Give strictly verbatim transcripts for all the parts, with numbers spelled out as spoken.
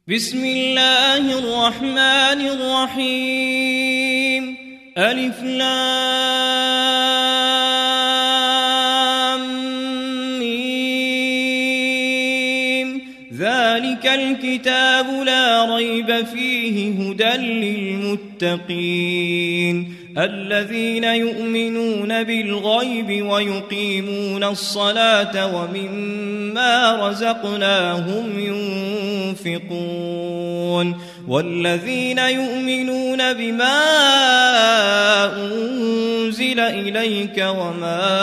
بسم الله الرحمن الرحيم ألف لام ميم ذلك الكتاب لا ريب فيه هدى للمتقين الذين يؤمنون بالغيب ويقيمون الصلاة ومما رزقناهم ينفقون والذين يؤمنون بما أنزل إليك وما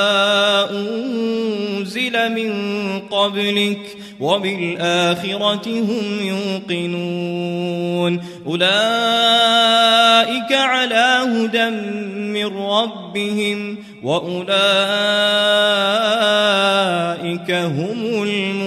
أنزل من قبلك وبالآخرة هم يوقنون أولئك على هدى من ربهم وأولئك هم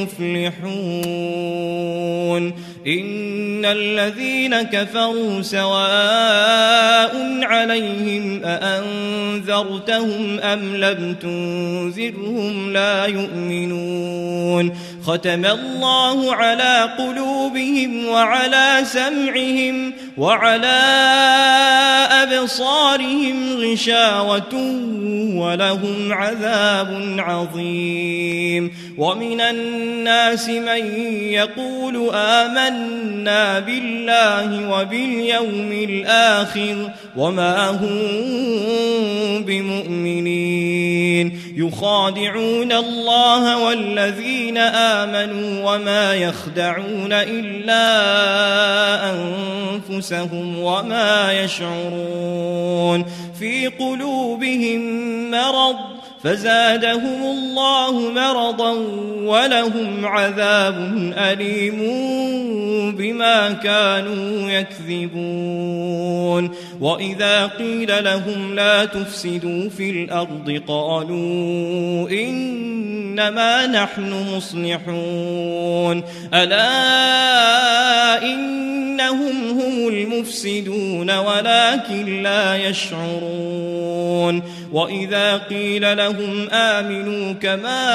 المفلحون إن الذين كفروا سواء عليهم أأنذرتهم أم لم تنذرهم لا يؤمنون ختم الله على قلوبهم وعلى سمعهم وعلى أبصارهم غشاوة ولهم عذاب عظيم ومن الناس من يقول آمنا بالله وباليوم الآخر وما هم بمؤمنين يخادعون الله والذين آمنوا وما يخدعون إلا أنفسهم وما يشعرون في قلوبهم مرض فزادهم الله مرضا ولهم عذاب أليم بما كانوا يكذبون وإذا قيل لهم لا تفسدوا في الأرض قالوا إنما نحن مصلحون ألا إنهم هم المفسدون ولكن لا يشعرون وإذا قيل لهم آمنوا كما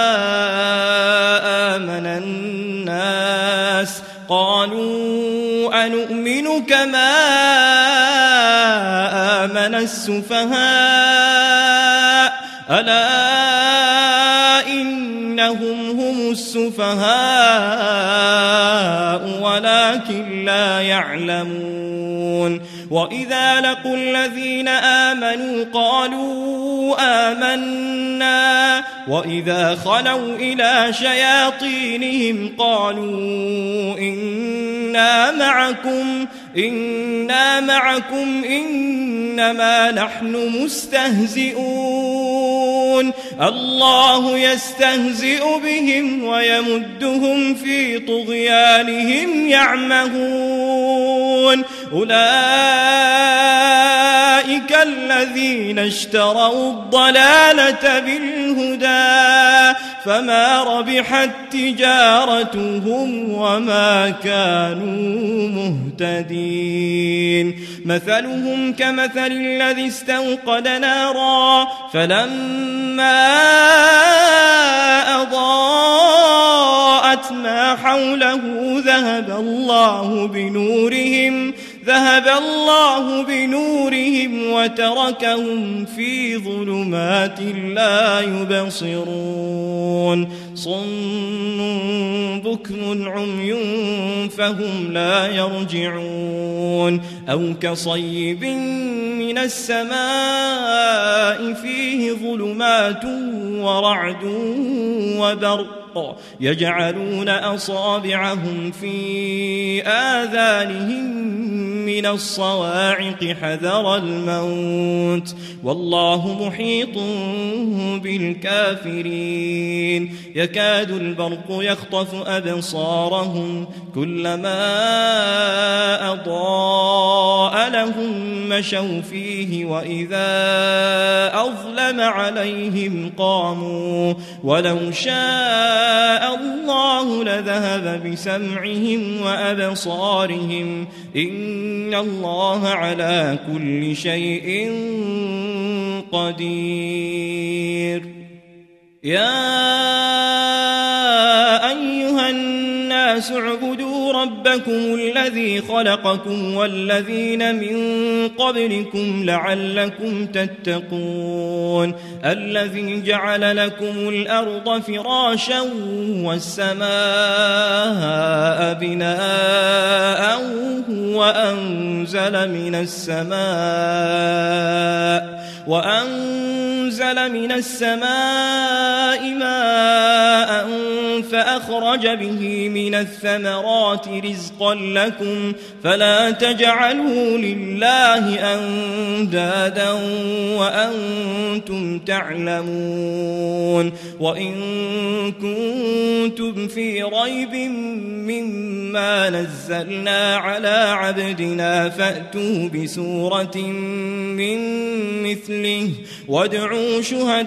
آمن الناس قالوا أنؤمن كما آمن السفهاء ألا إنهم هم السفهاء ولكن لا يعلمون وإذا لقوا الذين آمنوا قالوا آمنا وإذا خلوا إلى شياطينهم قالوا إنا معكم إنا معكم إنما نحن مستهزئون الله يستهزئ بهم ويمدهم في طغيانهم يعمهون أولئك الذين اشتروا الضلالة بالهدى فما ربحت تجارتهم وما كانوا مهتدين مثلهم كمثل الذي استوقد نارا فلما أضاءت ما حوله ذهب الله بنورهم ذهب الله بنورهم وتركهم في ظلمات لا يبصرون صم بكم عمي فهم لا يرجعون أو كصيب من السماء فيه ظلمات ورعد وبرق يجعلون أصابعهم في آذانهم من الصواعق حذر الموت والله محيط بالكافرين يكاد البرق يخطف أبصارهم كلما أضاء لهم مشوا فيه وإذا أظلم عليهم قاموا ولو شاء الله لذهب بسمعهم وأبصارهم إن الله على كل شيء قدير يا أيها الناس الناس اعبدوا ربكم الذي خلقكم والذين من قبلكم لعلكم تتقون الذي جعل لكم الأرض فراشا والسماء بناء وأنزل من السماء وأنزل من السماء ماء فأخرج به من الثمرات رزقا لكم فلا تجعلوا لله أندادا وأنتم تعلمون وإن كنتم في ريب مما نزلنا على عبدنا فأتوا بسورة من مثله وادعوا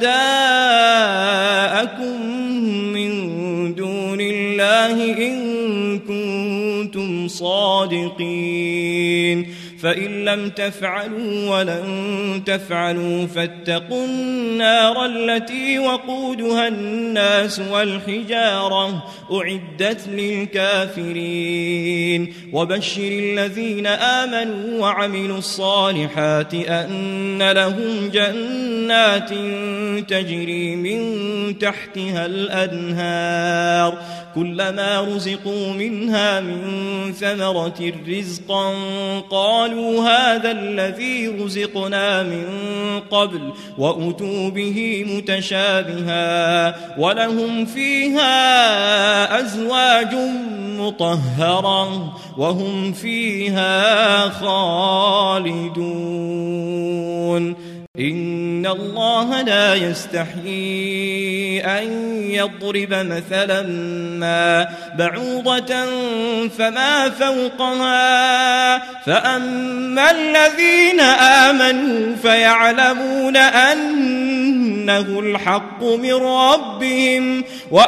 شهداءكم من دون الله إن كنتم صادقين فإن لم تفعلوا ولن تفعلوا فاتقوا النار التي وقودها الناس والحجارة أعدت للكافرين وبشر الذين آمنوا وعملوا الصالحات أن لهم جنات تجري من تحتها الأنهار كلما رزقوا منها من ثمرة رزقا قالوا هذا الذي رزقنا من قبل وأتوا به متشابها ولهم فيها أزواج مطهرة وهم فيها خالدون إن الله لا يستحيي أن يضرب مثلا ما بعوضة فما فوقها فأما الذين آمنوا فيعلمون أنه الحق من ربهم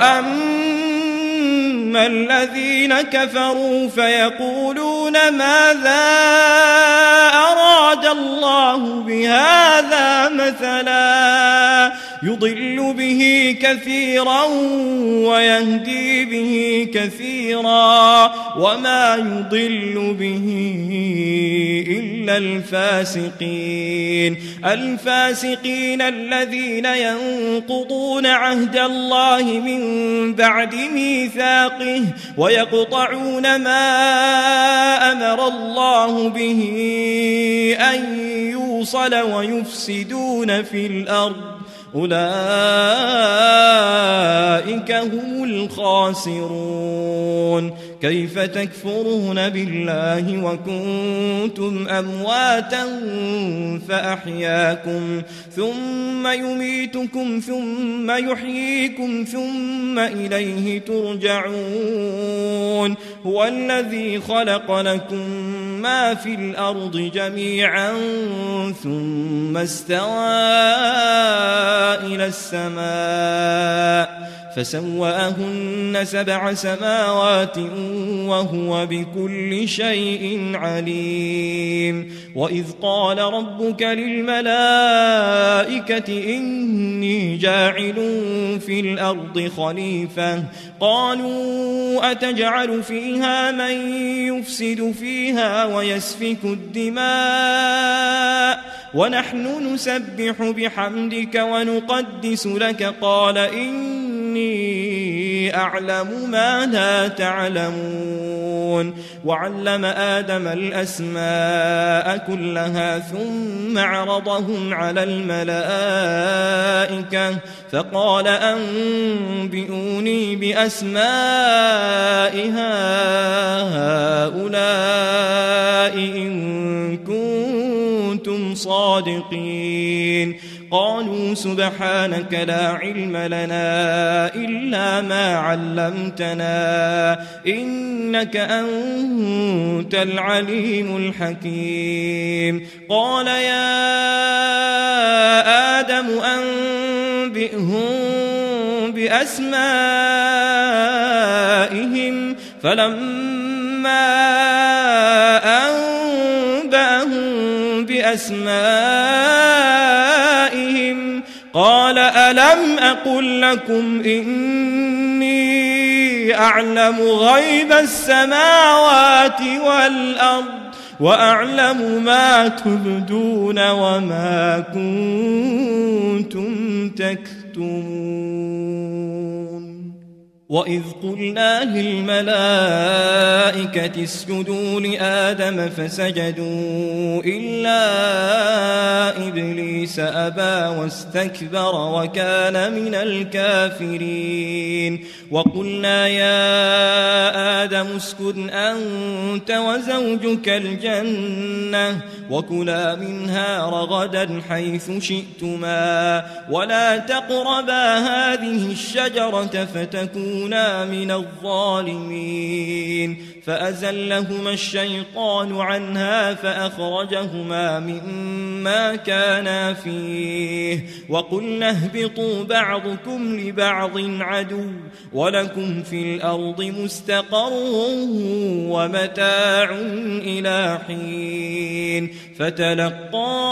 وأما الذين كفروا فيقولون ماذا أراد الله بهذا مثلا يضل به كثيرا ويهدي به كثيرا وما يضل به إلا الفاسقين الفاسقين الذين ينقضون عهد الله من بعد ميثاقه ويقطعون ما أمر الله به أن يوصل ويفسدون في الأرض أولئك هم الخاسرون كيف تكفرون بالله وكنتم أمواتا فأحياكم ثم يميتكم ثم يحييكم ثم إليه ترجعون هو الذي خلق لكم ما في الأرض جميعا ثم استوى إلى السماء فسواهن سبع سماوات وهو بكل شيء عليم وإذ قال ربك للملائكة إني جاعل في الأرض خليفة قالوا أتجعل فيها من يفسد فيها ويسفك الدماء ونحن نسبح بحمدك ونقدس لك قال إني أعلم ما لا تعلمون وعلم آدم الأسماء كلها ثم عرضهم على الملائكة فقال أنبئوني بأسماء هؤلاء إن كنتم صادقين قالوا سبحانك لا علم لنا إلا ما علمتنا إنك أنت العليم الحكيم قال يا آدم أنبئهم بأسمائهم فلما أنبأهم بأسمائهم قال ألم أقل لكم إني أعلم غيب السماوات والأرض وأعلم ما تبدون وما كنتم تكتمون وإذ قلنا للملائكة اسجدوا لآدم فسجدوا إلا إبليس أبى واستكبر وكان من الكافرين وقلنا يا آدم اسكن أنت وزوجك الجنة وكلا منها رغدا حيث شئتما ولا تقربا هذه الشجرة فتكونا من الظالمين فأزلهما الشيطان عنها فأخرجهما مما كانا فيه وقلنا اهبطوا بعضكم لبعض عدو ولكم في الأرض مستقر ومتاع إلى حين فتلقى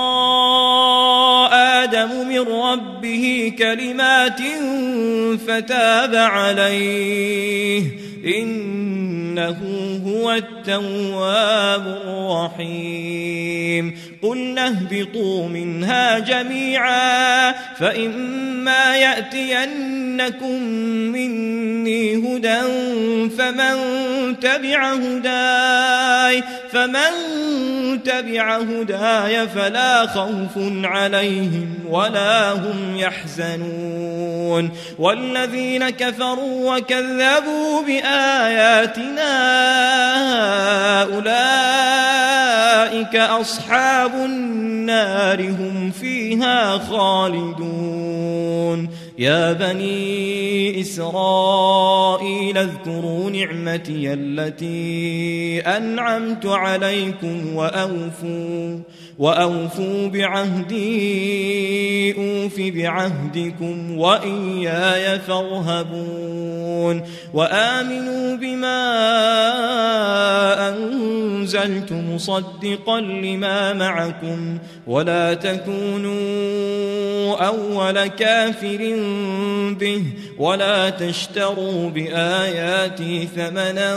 آدم من ربه كلمات فتاب عليه إنه هو التواب الرحيم قلنا اهبطوا منها جميعا فإما يأتينكم مني هدى فمن تبع هداي فمن تبع هداي فلا خوف عليهم ولا هم يحزنون والذين كفروا وكذبوا بآياتنا أولئك أصحاب النار هم فيها خالدون يا بني إسرائيل اذكروا نعمتي التي أنعمت عليكم وأوفوا وأوفوا بعهدي أوف بعهدكم وإياي فارهبون وآمنوا بما أنزلت مصدقا لما معكم ولا تكونوا أول كافر به ولا تشتروا بآياتي ثمنا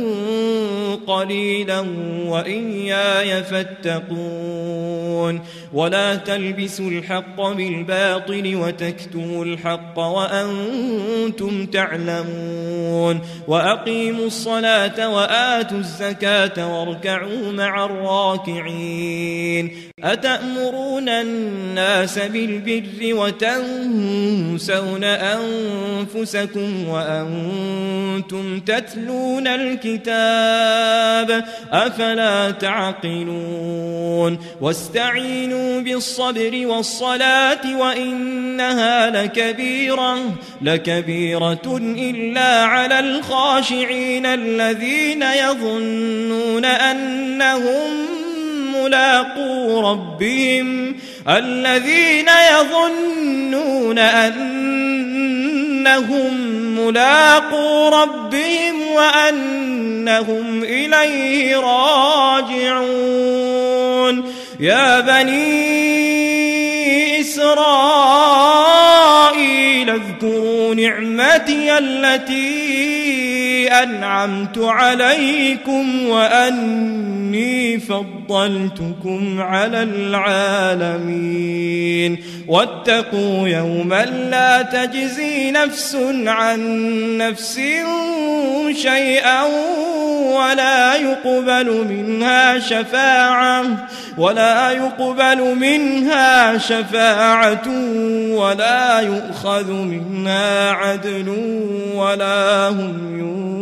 قليلا وإياي فاتقون ولا تلبسوا الحق بالباطل وتكتموا الحق وأنتم تعلمون وأقيموا الصلاة وآتوا الزكاة واركعوا مع الراكعين أتأمرون الناس بالبر وتنسون أنفسكم وأنتم تتلون الكتاب أفلا تعقلون واستعينوا بالصبر والصلاة وإنها لكبيرة لكبيرة إلا على الخاشعين الذين يظنون أنهم ملاقو ربهم الذين يظنون أنهم ملاقو ربهم وأنهم إليه راجعون يا بني إسرائيل اذكروا نعمتي التي أنعمت عليكم وأني فضلتكم على العالمين واتقوا يوما لا تجزي نفس عن نفس شيئا ولا يقبل منها شفاعة ولا يقبل منها شفاعة ولا يؤخذ منها عدل ولا هم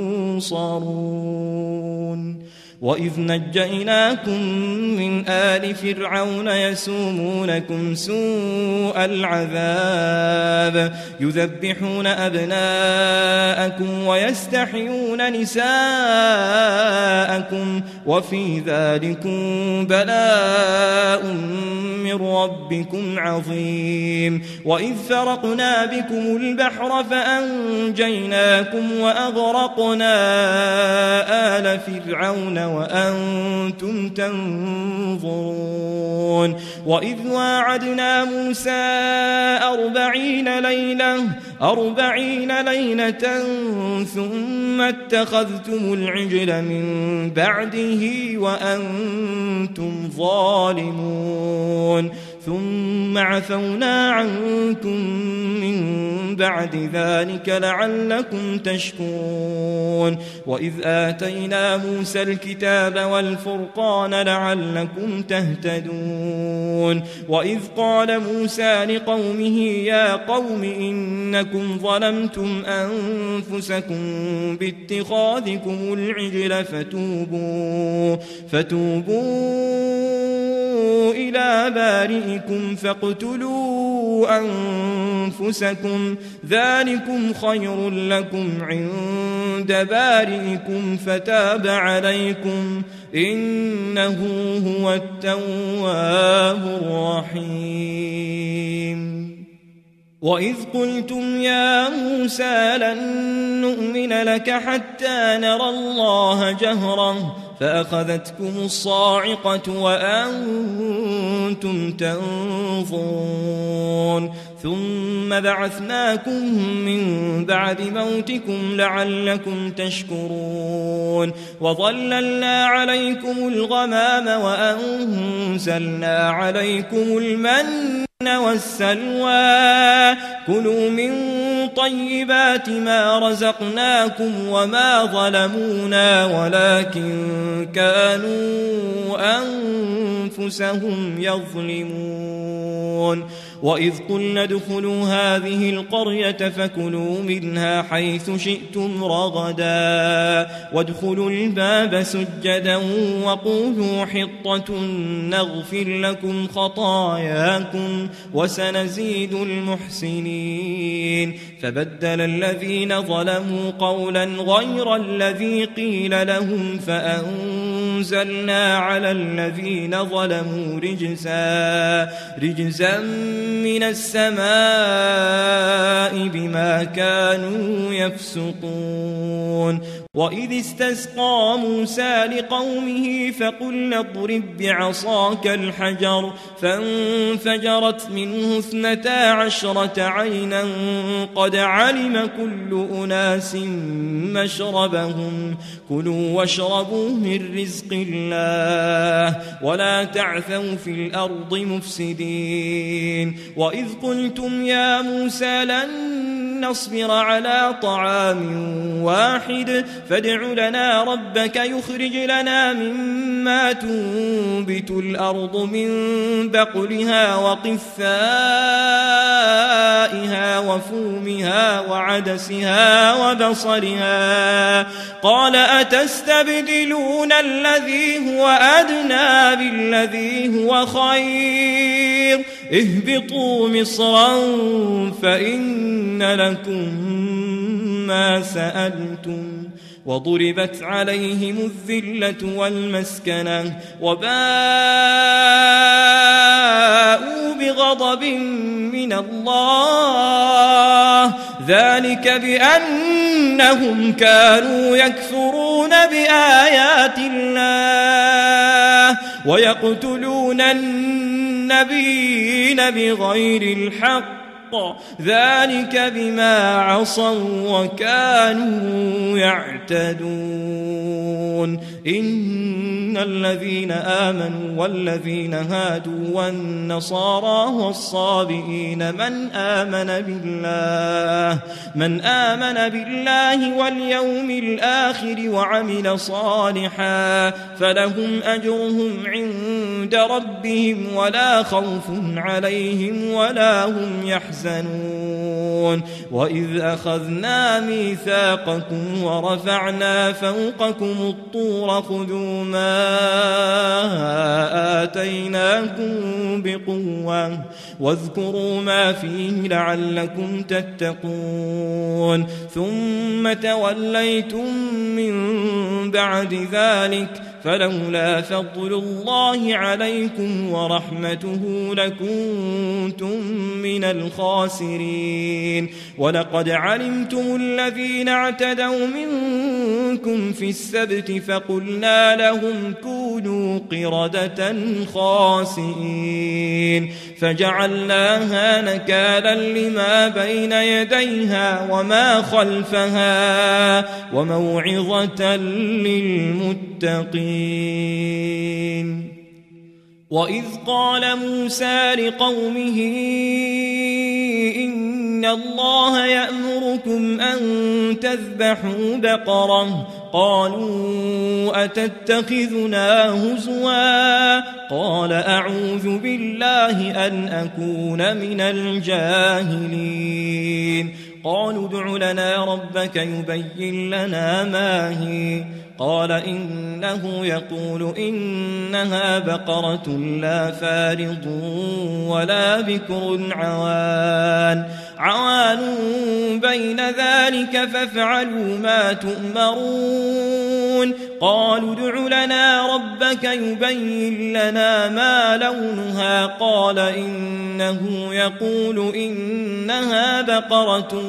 ينصرون وإذ نجيناكم من آل فرعون يسومونكم سوء العذاب يذبحون أبناءكم ويستحيون نساءكم وفي ذلكم بلاء من ربكم عظيم وإذ فرقنا بكم البحر فأنجيناكم وأغرقنا آل فرعون وأنتم تنظرون وإذ واعدنا موسى أربعين ليلة أربعين ليلة ثم اتخذتم العجل من بعده وأنتم ظالمون ثم عفونا عنكم من بعد ذلك لعلكم تشكرون وإذ آتينا موسى الكتاب والفرقان لعلكم تهتدون وإذ قال موسى لقومه يا قوم إنكم ظلمتم أنفسكم باتخاذكم العجل فتوبوا فتوبوا إلى بارئكم فاقتلوا أنفسكم ذلكم خير لكم عند بارئكم فتاب عليكم إنه هو التواب الرحيم وإذ قلتم يا موسى لن نؤمن لك حتى نرى الله جهرة فأخذتكم الصاعقة وأنتم تنظرون ثم بعثناكم من بعد موتكم لعلكم تشكرون وظللنا عليكم الغمام وأنزلنا عليكم المن والسلوى كلوا من طيبات ما رزقناكم وما ظلمونا ولكن كانوا أنفسهم يظلمون وإذ قلنا ادخلوا هذه القرية فكلوا منها حيث شئتم رغدا وادخلوا الباب سجدا وقولوا حطة نغفر لكم خطاياكم وسنزيد المحسنين فبدل الذين ظلموا قولا غير الذي قيل لهم فأنزلنا على الذين ظلموا رجزا رجزا من السماء بما كانوا يفسقون وإذ استسقى موسى لقومه فقلنا اضرب بعصاك الحجر فانفجرت منه اثنتا عشرة عينا قد علم كل أناس مشربهم كلوا واشربوا من رزق الله ولا تعثوا في الأرض مفسدين وإذ قلتم يا موسى لن نصبر على طعام واحد فادع لنا ربك يخرج لنا مما تنبت الأرض من بقلها وقثائها وفومها وعدسها وبصلها قال أتستبدلون الذي هو أدنى بالذي هو خير اهبطوا مصرا فإن لكم ما سألتم وضربت عليهم الذلة والمسكنة وباءوا بغضب من الله ذلك بأنهم كانوا يكفرون بآيات الله ويقتلون النبيين بغير الحق ذلك بما عصوا وكانوا يعتدون إن الذين آمنوا والذين هادوا والنصارى والصابئين من آمن بالله من آمن بالله واليوم الآخر وعمل صالحا فلهم أجرهم عند ربهم ولا خوف عليهم ولا هم يحزنون وإذ أخذنا ميثاقكم ورفعنا فوقكم الطور خذوا ما آتيناكم بقوة واذكروا ما فيه لعلكم تتقون ثم توليتم من بعد ذلك فلولا فضل الله عليكم ورحمته لكنتم من الخاسرين ولقد علمتم الذين اعتدوا منكم نسينوكم في السبت فقلنا لهم كونوا قردة خاسئين فجعلناها نكالا لما بين يديها وما خلفها وموعظة للمتقين. وإذ قال موسى لقومه إن الله يأمركم أن تذبحوا بقرة قالوا أتتخذنا هزوا قال أعوذ بالله أن أكون من الجاهلين. قالوا ادع لنا ربك يبين لنا ما هي قال إنه يقول إنها بقرة لا فارض ولا بكر عوان عوان بين ذلك فافعلوا ما تؤمرون. قالوا ادع لنا ربك يبين لنا ما لونها قال إنه يقول إنها بقرة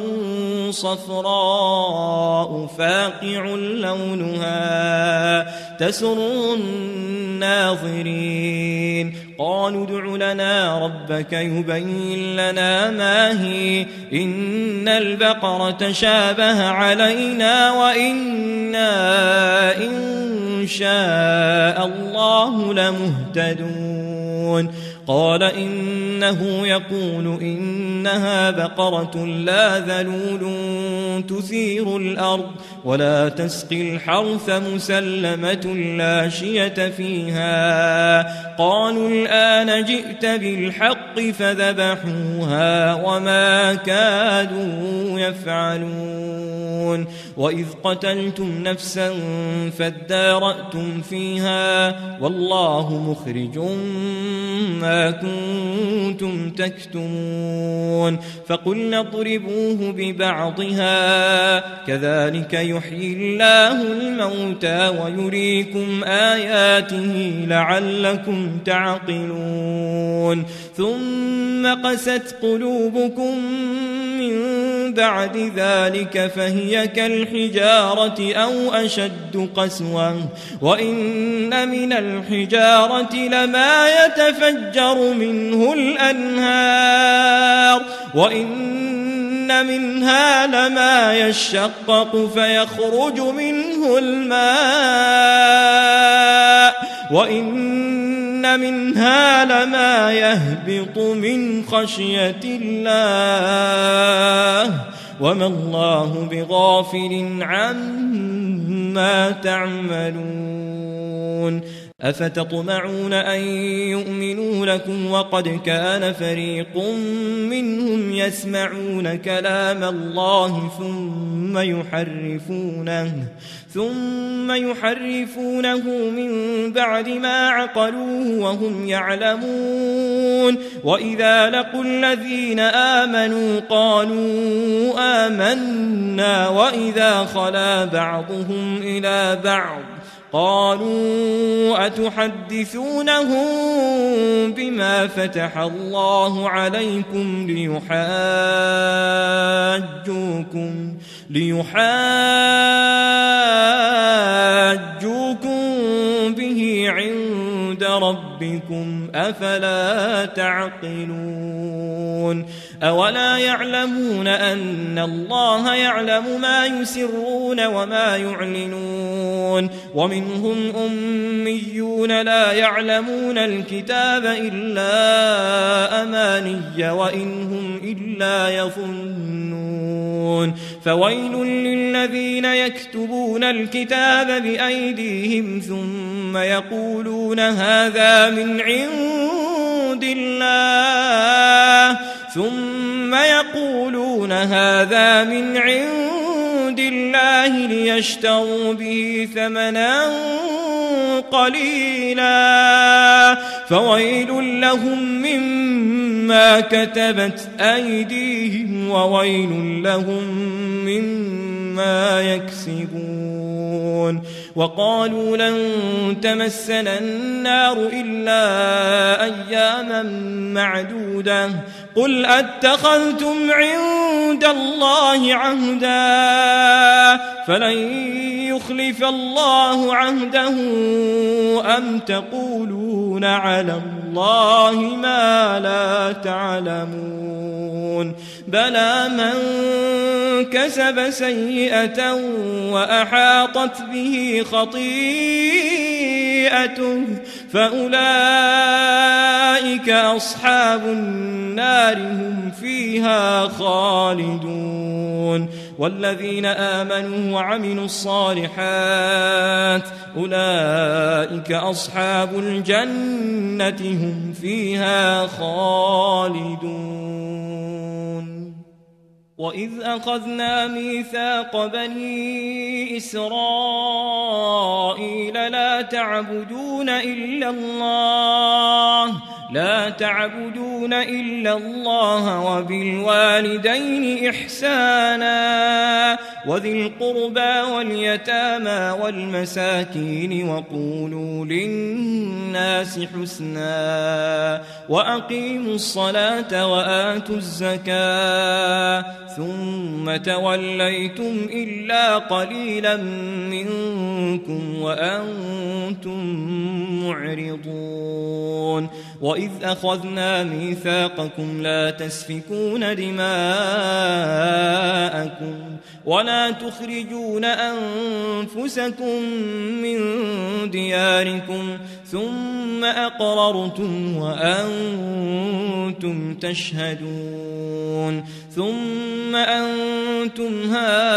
صفراء فاقع لونها تسر الناظرين. قالوا ادع لنا ربك يبين لنا ما هي إن البقرة شابه علينا وإنا إن شاء الله لمهتدون. قال إنه يقول إنها بقرة لا ذلول تثير الأرض ولا تسقي الحرث مسلمة لا شية فيها. قالوا الآن جئت بالحق فذبحوها وما كادوا يفعلون. وإذ قتلتم نفسا فادارأتم فيها والله مخرج ما كنتم تكتمون. فقلنا اضربوه ببعضها كذلك يحيي الله الموتى ويريكم آياته لعلكم تعقلون. ثم قست قلوبكم من بعد ذلك فهي كالحجارة أو أشد قسوة وإن من الحجارة لما يتفجر منه الأنهار وإن منها لما يشقق فيخرج منه الماء وإن منها لما يهبط من خشية الله وما الله بغافل عما تعملون. أفتطمعون أن يؤمنوا لكم وقد كان فريق منهم يسمعون كلام الله ثم يحرفونه ثم يحرفونه من بعد ما عقلوه وهم يعلمون. وإذا لقوا الذين آمنوا قالوا آمنا وإذا خلا بعضهم إلى بعض قالوا أتحدثونهم بما فتح الله عليكم ليحاجوكم ليحاجوكم به عند ربكم أفلا تعقلون. أولا يعلمون أن الله يعلم ما يسرون وما يعلنون. ومنهم أميون لا يعلمون الكتاب إلا أماني وإن هم إلا يظنون. فويل للذين يكتبون الكتاب بأيديهم ثم يقولون هذا من عند الله ثم يقولون هذا من عند الله ليشتروا به ثمنا قليلا فويل لهم مما كتبت أيديهم وويل لهم مما ما يكسبون. وقالوا لن تمسنا النار إلا أياما معدودة قل أتخذتم عند الله عهدا فلن يخلف الله عهده أم تقولون على الله ما لا تعلمون. بلى من كسب سيئة وأحاطت به خطيئته فأولئك أصحاب النار هم فيها خالدون. والذين آمنوا وعملوا الصالحات أولئك أصحاب الجنة هم فيها خالدون. وإذ أخذنا ميثاق بني إسرائيل لا تعبدون إلا الله لا تعبدون إلا الله وبالوالدين إحسانا وذي القربى واليتامى والمساكين وقولوا للناس حسنا وأقيموا الصلاة وآتوا الزكاة ثم توليتم إلا قليلا منكم وأنتم معرضون. وإذ أخذنا ميثاقكم لا تسفكون دماءكم ولا تخرجون أنفسكم من دياركم ثم أقررتم وأنتم تشهدون ثم أنتم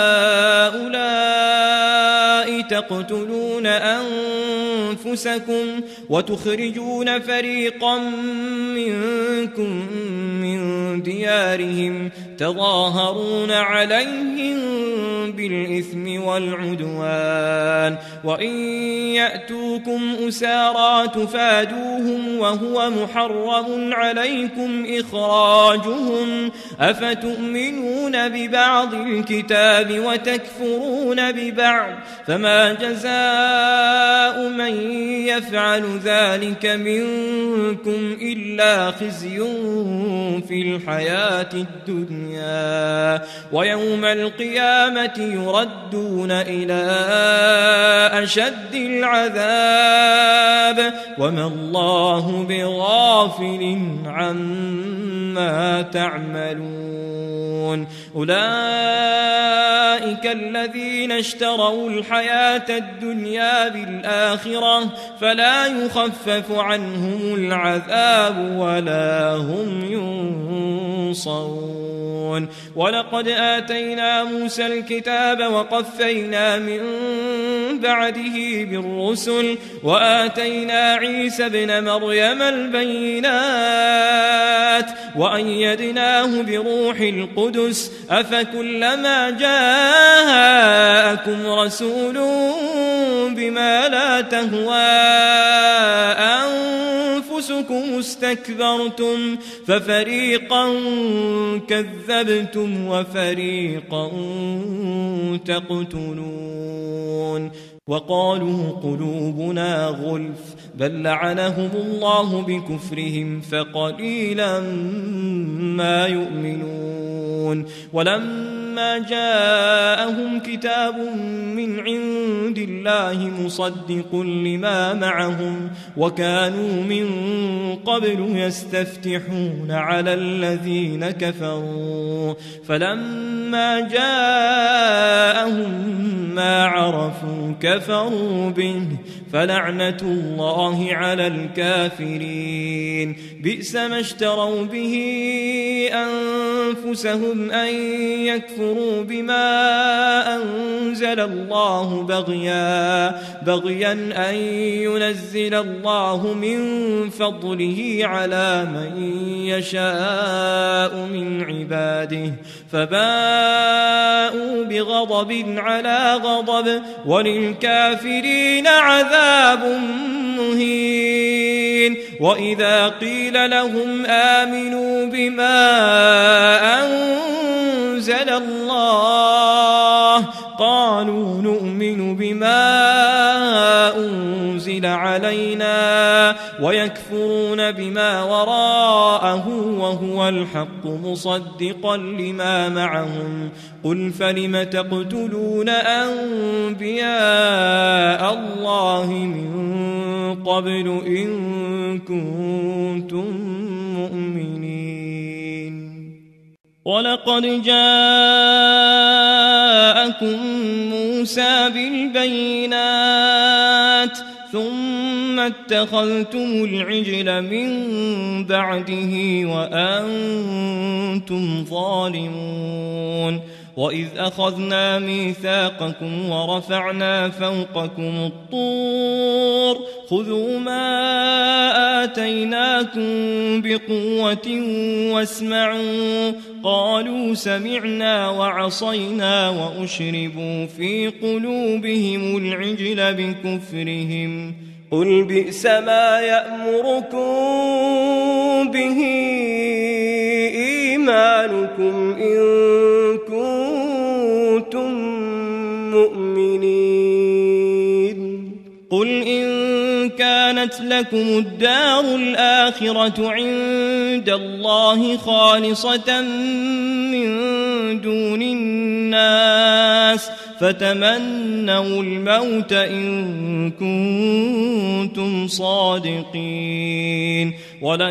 هؤلاء تقتلون أنفسكم وتخرجون فريقا منكم من ديارهم تظاهرون عليهم بالإثم والعدوان وإن يأتوكم أسارى تفادوهم وهو محرم عليكم إخراجهم أفتؤمنون ببعض الكتاب وتكفرون ببعض فما جزاء من يفعل ذلك منكم إلا خزي في الحياة الدنيا ويوم القيامة يردون إلى أشد العذاب وما الله بغافل عما تعملون. أولئك الذين اشتروا الحياة الدنيا بالآخرة فلا يخفف عنهم العذاب ولا هم ينصرون. ولقد آتينا موسى الكتاب وقفينا من بعده بالرسل وآتينا عيسى ابن مريم البينات وأيدناه بروح القدس أفكلما جاءكم رسول بما لا تهوى أنفسكم استكبرتم ففريقا كذبتم وفريقا تقتلون. وقالوا قلوبنا غلف بل لعنهم الله بكفرهم فقليلا ما يؤمنون. ولما جاءهم كتاب من عند الله مصدق لما معهم وكانوا من قبل يستفتحون على الذين كفروا فلما جاءهم ما عرفوا كفروا به فلعنة الله على الكافرين. بئس ما اشتروا به أنفسهم أن يكفروا بما أنزل الله بغيا بغيا أن ينزل الله من فضله على من يشاء من عباده فباءوا بغضب على غضب وللكافرين عذاب مهين. وإذا قيل لهم آمنوا بما أنزل الله قالوا نؤمن بما أنزل علينا ويكفرون بما وراءه وهو الحق مصدقا لما معهم قل فلم تقتلون أنبياء الله من قبل إن كنتم مؤمنين ولقد جاءكم موسى بالبينات ثم اتخذتم العجل من بعده وأنتم ظالمون وإذ أخذنا ميثاقكم ورفعنا فوقكم الطور خذوا ما آتيناكم بقوة واسمعوا قالوا سمعنا وعصينا وأشربوا في قلوبهم العجل بكفرهم قل بئس ما يأمركم به إيمانكم إن كنتم مؤمنين قل إن كانت لكم الدار الآخرة عند الله خالصة من دون الناس فتمنوا الموت إن كنتم صادقين ولن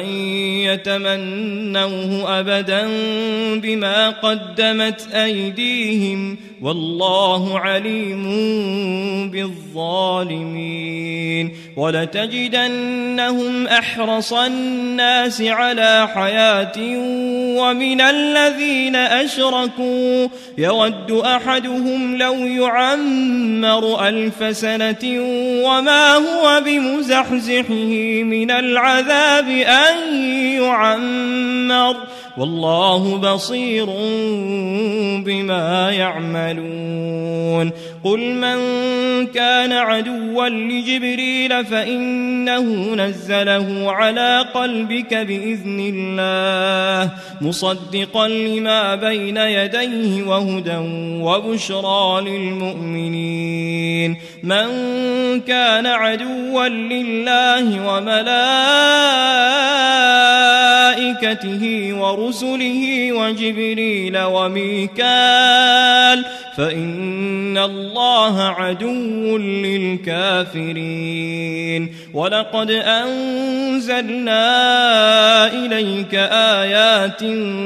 يتمنوه أبدا بما قدمت أيديهم والله عليم بالظالمين ولتجدنهم أحرص الناس على حياة ومن الذين أشركوا يود أحدهم لو يعمر ألف سنة وما هو بمزحزحه من العذاب أن يعمر والله بصير بما يعملون قل من كان عدوا لجبريل فإنه نزله على قلبك بإذن الله مصدقا لما بين يديه وهدى وبشرى للمؤمنين من كان عدوا لله وملائكته ورسله وجبريل وميكال فإن الله عدو للكافرين ولقد أنزلنا إليك آيات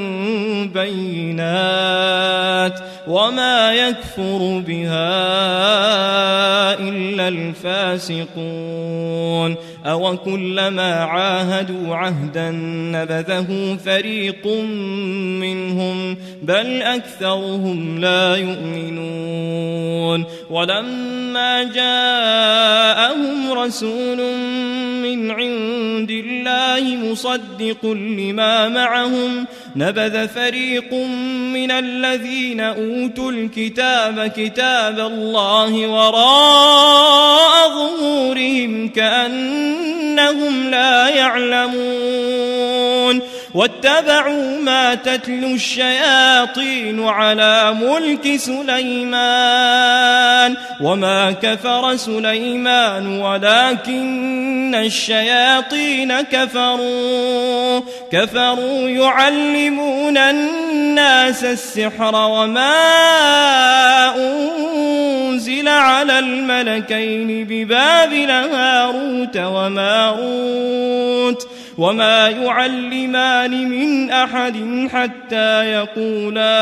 بينات وما يكفر بها إلا الفاسقون أو كلما عاهدوا عهدا نبذه فريق منهم بل أكثرهم لا يؤمنون ولما جاءهم رسول من عند الله مصدق لما معهم نبذ فريق من الذين أوتوا الكتاب كتاب الله وراء ظهورهم كأنهم لا يعلمون واتبعوا ما تتلو الشياطين على ملك سليمان وما كفر سليمان ولكن الشياطين كفروا كفروا يعلمون الناس السحر وما أنزل على الملكين ببابل هاروت وماروت وما يعلمان من أحد حتى يقولا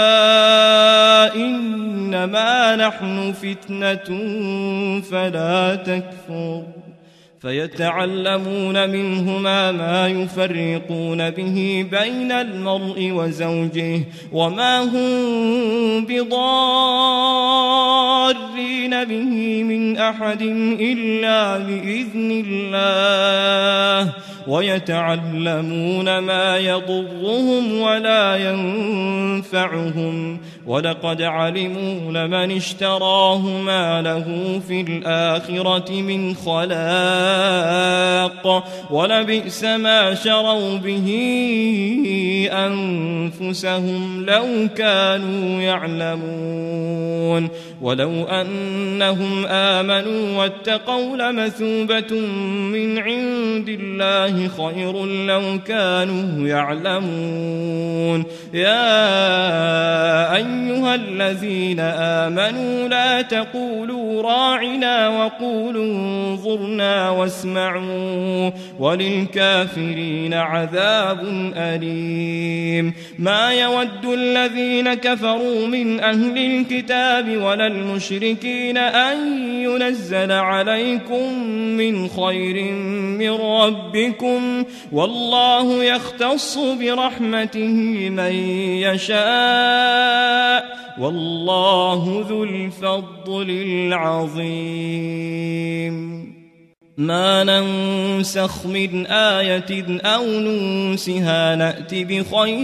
إنما نحن فتنة فلا تكفر فيتعلمون منهما ما يفرقون به بين المرء وزوجه وما هم بضارين يحيطون به من أحد إلا بإذن الله ويتعلمون ما يضرهم ولا ينفعهم ولقد علموا لمن اشتراه ما له في الآخرة من خلاق ولبئس ما شروا به أنفسهم لو كانوا يعلمون ولو أنهم آمنوا واتقوا لمثوبة من عند الله خير لو كانوا يعلمون يا أيها الذين آمنوا لا تقولوا راعنا وقولوا انظرنا واسمعوا وللكافرين عذاب أليم ما يود الذين كفروا من أهل الكتاب ولا المشركين أن ينزل عليكم من خير من ربكم والله يختص برحمته من يشاء والله ذو الفضل العظيم ما ننسخ من آية أو ننسها نأت بخير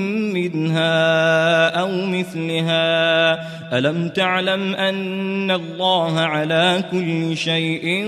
منها أو مثلها ألم تعلم أن الله على كل شيء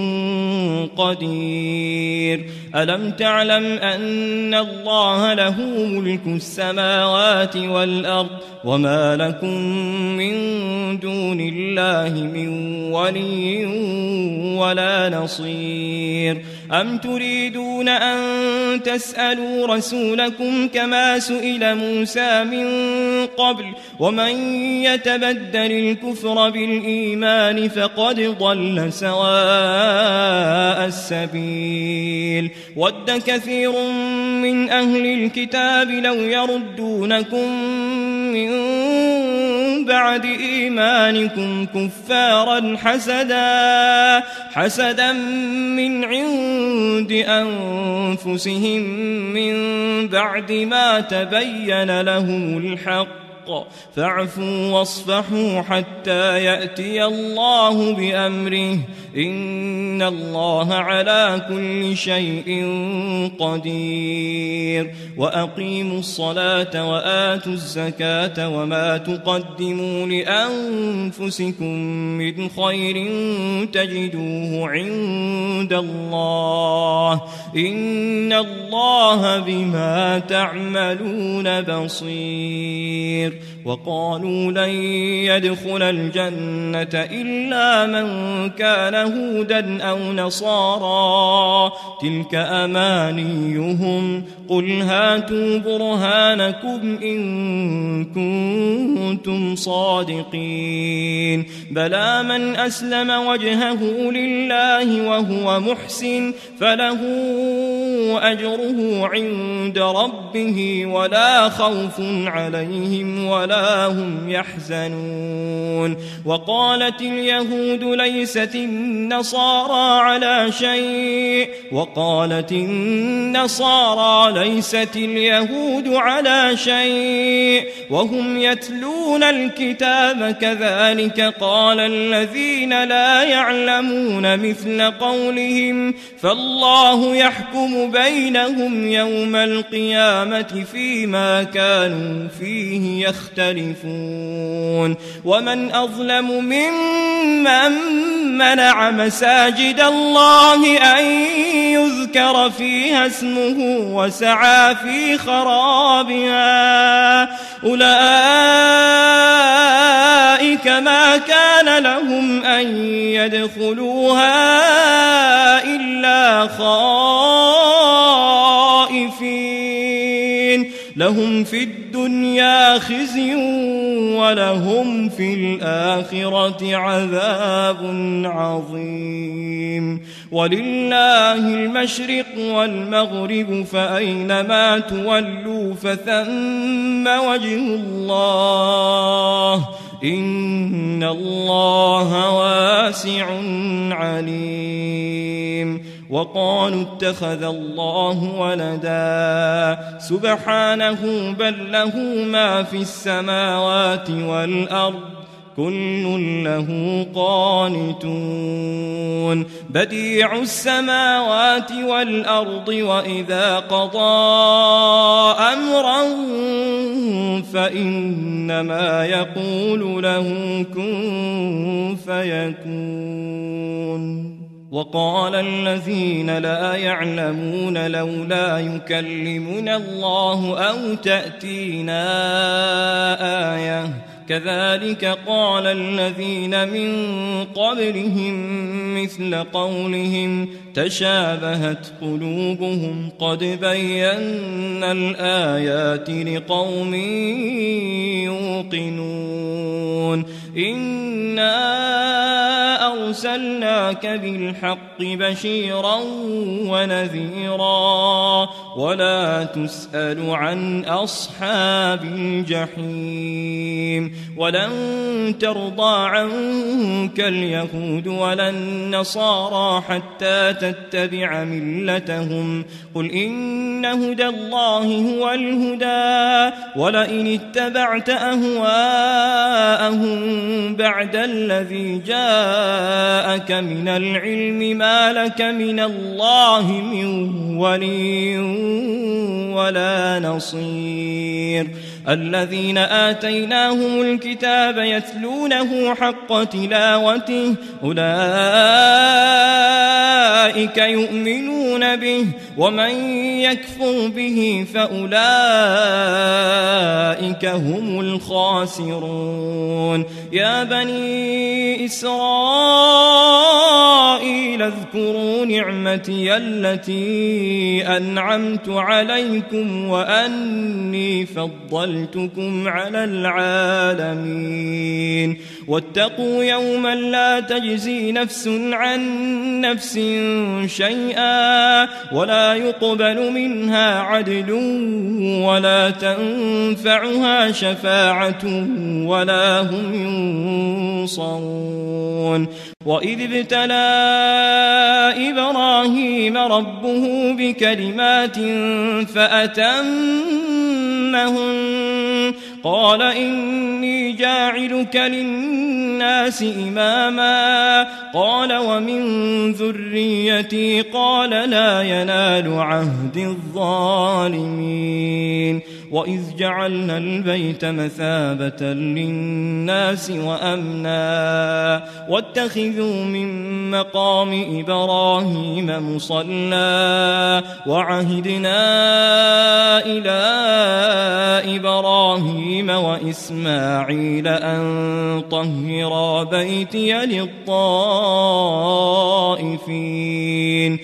قدير ألم تعلم أن الله له ملك السماوات والأرض وما لكم من دون الله من ولي ولا نصير أم تريدون أن تسألوا رسولكم كما سئل موسى من قبل ومن يتبدل الكفر بالإيمان فقد ضل سواء السبيل ود كثير من أهل الكتاب لو يردونكم من بعد إيمانكم كفارا حسدا حسدا من عند أنفسهم من بعد ما تبين لهم الحق فاعفوا واصفحوا حتى يأتي الله بأمره إن الله على كل شيء قدير وأقيموا الصلاة وآتوا الزكاة وما تقدموا لأنفسكم من خير تجدوه عند الله إن الله بما تعملون بصير وقالوا لن يدخل الجنة إلا من كان هودا أو نصارى تلك أمانيهم قل هاتوا برهانكم إن كنتم صادقين بلى من أسلم وجهه لله وهو محسن فله أجره عند ربه ولا خوف عليهم ولا هم يحزنون وقالت اليهود ليست النصارى على شيء وقالت النصارى ليست اليهود على شيء وهم يتلون الكتاب كذلك قال الذين لا يعلمون مثل قولهم فالله يحكم بينهم يوم القيامة فيما كانوا فيه يختلفون ومن أظلم ممن منع مساجد الله أن يذكر فيها اسمه وسعى في خرابها أولئك ما كان لهم أن يدخلوها إلا خائفين لهم في الدنيا خزي ولهم في الآخرة عذاب عظيم ولله المشرق والمغرب فأينما تولوا فثم وجه الله إن الله واسع عليم وقالوا اتخذ الله ولدا سبحانه بل له ما في السماوات والأرض كل له قانتون بديع السماوات والأرض وإذا قضى أمرا فإنما يقول له كن فيكون وقال الذين لا يعلمون لولا يكلمنا الله أو تأتينا آية كذلك قال الذين من قبلهم مثل قولهم تشابهت قلوبهم قد بينا الآيات لقوم يوقنون إنا أرسلناك بالحق بشيرا ونذيرا ولا تسأل عن أصحاب الجحيم ولن ترضى عنك اليهود ولا النصارى حتى تتبع ملتهم قل إن هدى الله هو الهدى ولئن اتبعت أهواءهم بعد الذي جاءك من العلم ما لك من الله من ولي ولا نصير الذين آتيناهم الكتاب يتلونه حق تلاوته أولئك يؤمنون به ومن يكفر به فأولئك هم الخاسرون يا بني إسرائيل اذكروا نعمتي التي أنعمت عليكم وأني فضلتكم على العالمين واتقوا يوما لا تجزي نفس عن نفس شيئا ولا يقبل منها عدل ولا تنفعها شفاعة ولا هم ينصرون وإذ ابتلى إبراهيم ربه بكلمات فأتمهن قال إني جاعلك للناس إماما قال ومن ذريتي قال لا ينال عهد الظالمين وإذ جعلنا البيت مثابة للناس وأمنا واتخذوا من مقام إبراهيم مصلى وعهدنا إلى إبراهيم وإسماعيل أن طهرا بيتي للطائفين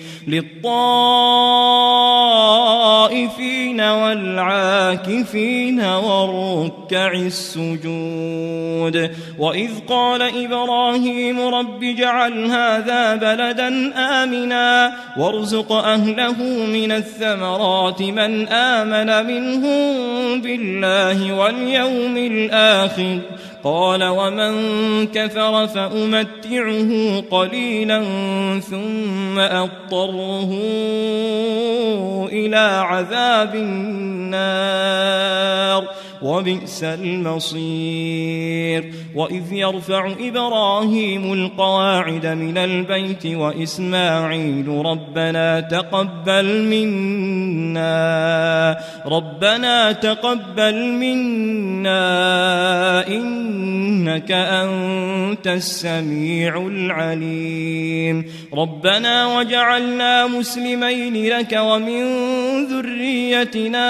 للطائفين والعاكفين والركع السجود وإذ قال إبراهيم رب اجعل هذا بلدا آمنا وارزق أهله من الثمرات من آمن منهم بالله واليوم الآخر قال ومن كفر فأمتعه قليلا ثم أضطره إلى عذاب النار وبئس المصير وإذ يرفع إبراهيم القواعد من البيت وإسماعيل ربنا تقبل منا ربنا تقبل منا إنك أنت السميع العليم ربنا وجعلنا مسلمين لك ومن ذريتنا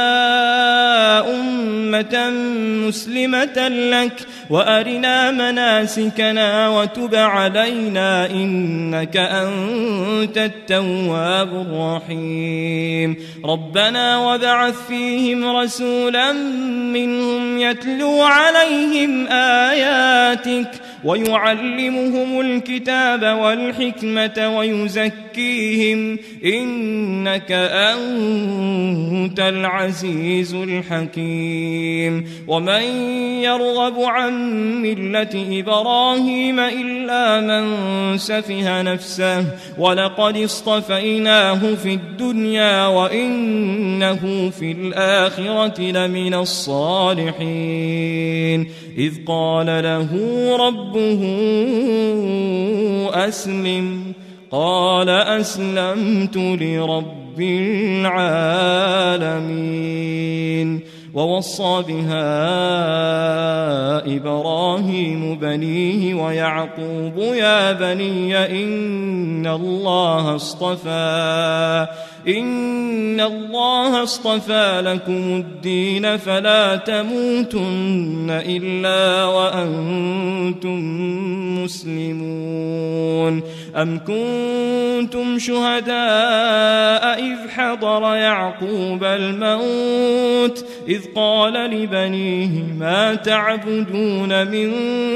أمة مسلمة لك وأرنا مناسكنا وتب علينا إنك أنت التواب الرحيم ربنا وابعث فيهم رسولا منهم يتلو عليهم آياتك ويعلمهم الكتاب والحكمة ويزكيهم إنك أنت العزيز الحكيم ومن يرغب عن ملة إبراهيم إلا من سفه نفسه ولقد اصطفيناه في الدنيا وإنه في الآخرة لمن الصالحين إذ قال له ربه أسلم قال أسلمت لرب العالمين ووصى بها إبراهيم بنيه ويعقوب يا بني إن الله اصطفى إن الله اصطفى لكم الدين فلا تموتن إلا وأنتم مسلمون أم كنتم شهداء إذ حضر يعقوب الموت إذ قال لبنيه ما تعبدون من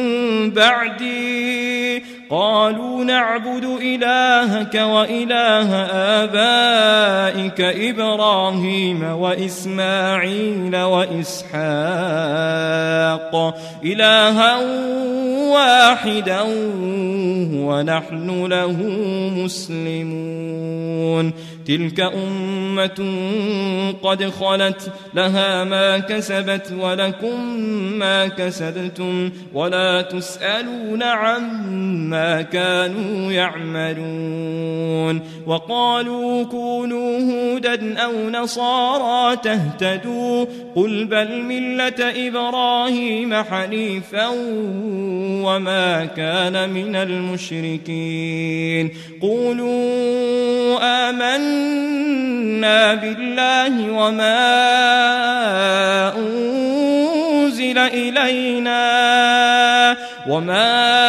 بعدي قالوا نعبد إلهك وإله آبائك إبراهيم وإسماعيل وإسحاق إلها واحدا ونحن له مسلمون تلك أمة قد خلت لها ما كسبت ولكم ما كسبتم ولا تسألون عما كانوا يعملون وقالوا كونوا هودا أو نصارى تهتدوا قل بل ملة إبراهيم حنيفا وما كان من المشركين قولوا آمنا بالله وما أنزل إلينا وما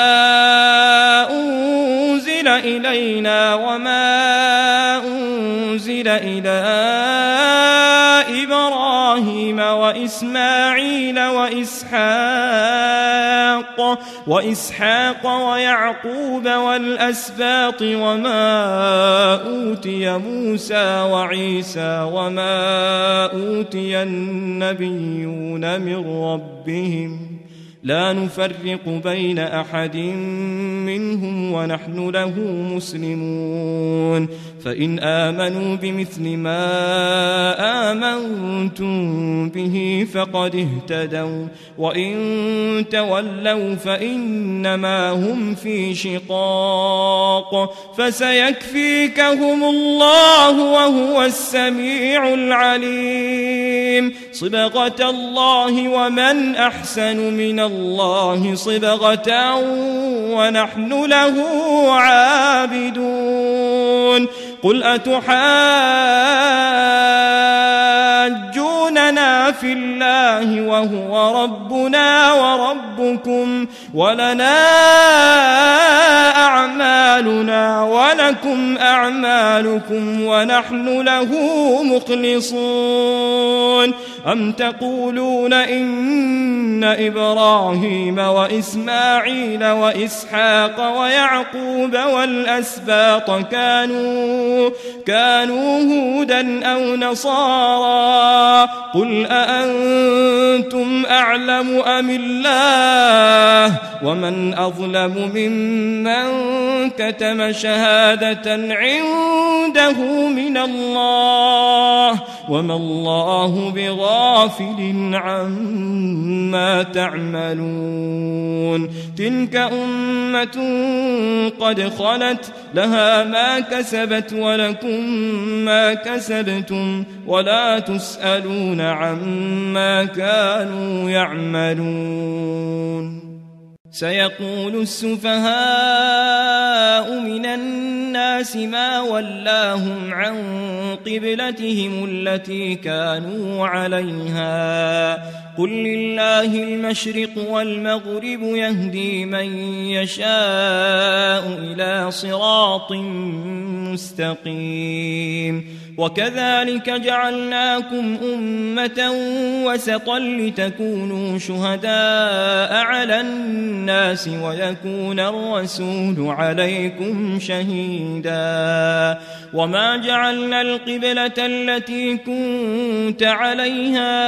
أنزل إلينا وما أنزل إلى إبراهيم وإسماعيل وإسحاق وإسحاق ويعقوب والأسباط وما أوتي موسى وعيسى وما أوتي النبيون من ربهم لا نفرق بين أحد منهم ونحن له مسلمون فإن آمنوا بمثل ما آمنتم به فقد اهتدوا وإن تولوا فإنما هم في شقاق فسيكفيكهم الله وهو السميع العليم صبغة الله ومن أحسن من الله صبغة ونحن له عابدون قل أتحاجوننا في الله وهو ربنا وربكم ولنا أعمالنا ولكم أعمالكم ونحن له مخلصون أم تقولون إن إبراهيم وإسماعيل وإسحاق ويعقوب والأسباط كانوا كانوا هودا أو نصارى قل أأنتم أعلم أم الله ومن أظلم ممن كتم شهادة عنده من الله وما الله بغافل عما تعملون تلك أمة قد خلت لها ما كسبت ولكم ما كسبتم ولا تسألون عما كانوا يعملون سيقول السفهاء من الناس ما ولاهم عن قبلتهم التي كانوا عليها قل لله المشرق والمغرب يهدي من يشاء إلى صراط مستقيم وكذلك جعلناكم أمة وسطا لتكونوا شهداء على الناس ويكون الرسول عليكم شهيدا وما جعلنا القبلة التي كنت عليها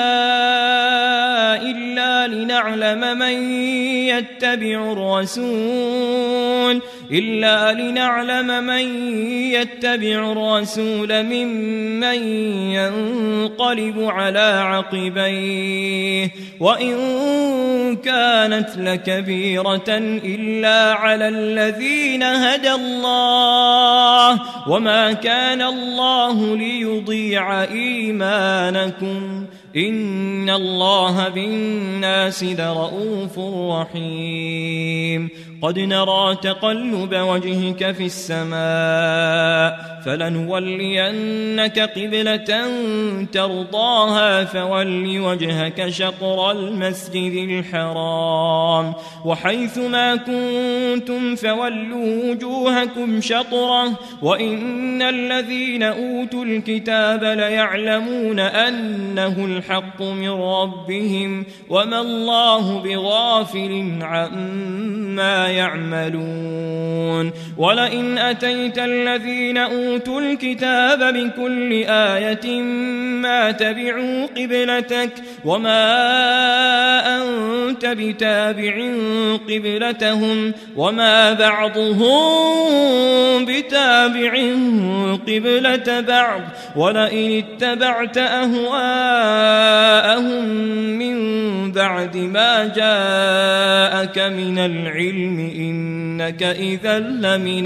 إلا لنعلم من يتبع الرسول إلا لنعلم من يتبع الرسول ممن ينقلب على عقبيه وإن كانت لكبيرة إلا على الذين هدى الله وما كان الله ليضيع إيمانكم إن الله بالناس لرؤوف رحيم قد نرى تقلب وجهك في السماء فلنولينك قبلة ترضاها فول وجهك شطر المسجد الحرام وحيث ما كنتم فولوا وجوهكم شطره وإن الذين أوتوا الكتاب ليعلمون أنه الحق من ربهم وما الله بغافل عما يعملون ولئن أتيت الذين أوتوا الكتاب بكل آية ما تبعوا قبلتك وما أنت بتابع قبلتهم وما بعضهم بتابع قبلة بعض ولئن اتبعت أهواءهم من بعد ما جاءك من العلم إنك إذا لمن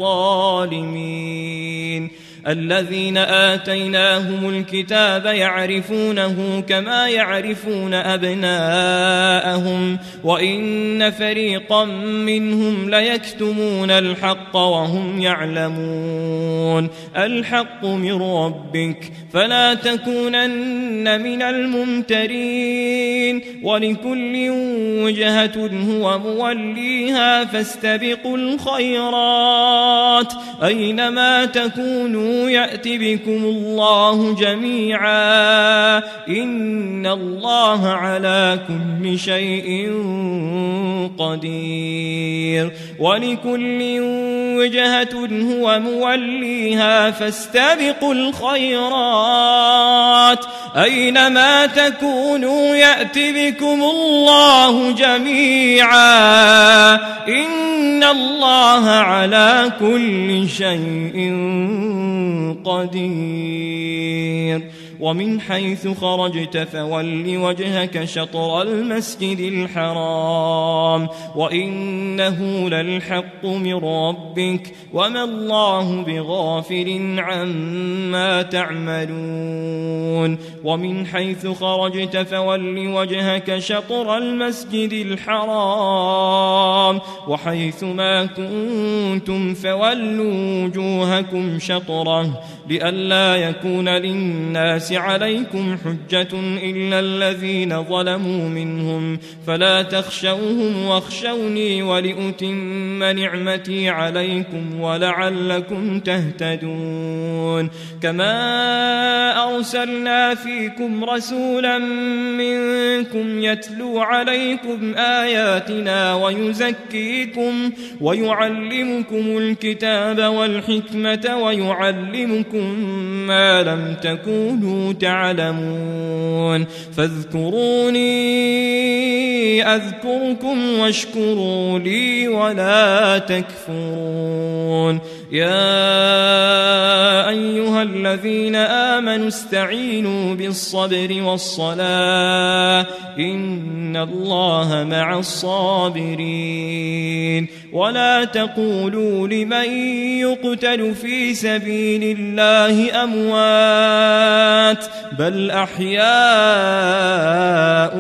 الظالمين الذين آتيناهم الكتاب يعرفونه كما يعرفون أبناءهم وإن فريقا منهم ليكتمون الحق وهم يعلمون الحق من ربك فلا تكونن من الممترين ولكل وجهة هو موليها فاستبقوا الخيرات أينما تكونوا يأتي بكم الله جميعا إن الله على كل شيء قدير ولكل وجهة هو موليها فاستبقوا الخيرات أينما تكونوا يأتي بكم الله جميعا إن الله على كل شيء قدير ومن حيث خرجت فول وجهك شطر المسجد الحرام وإنه للحق من ربك وما الله بغافل عما تعملون ومن حيث خرجت فول وجهك شطر المسجد الحرام وحيث ما كنتم فولوا وجوهكم شطره لئلا يكون للناس عليكم حجة إلا الذين ظلموا منهم فلا تخشوهم واخشوني ولأتم نعمتي عليكم ولعلكم تهتدون كما أرسلنا فيكم رسولا منكم يتلو عليكم آياتنا ويزكيكم ويعلمكم الكتاب والحكمة ويعلمكم ما لم تكونوا تعلمون فاذكروني أذكركم واشكروا لي ولا تكفرون يا أيها الذين آمنوا استعينوا بالصبر والصلاة إن الله مع الصابرين ولا تقولوا لمن يقتل في سبيل الله أموات بل أحياء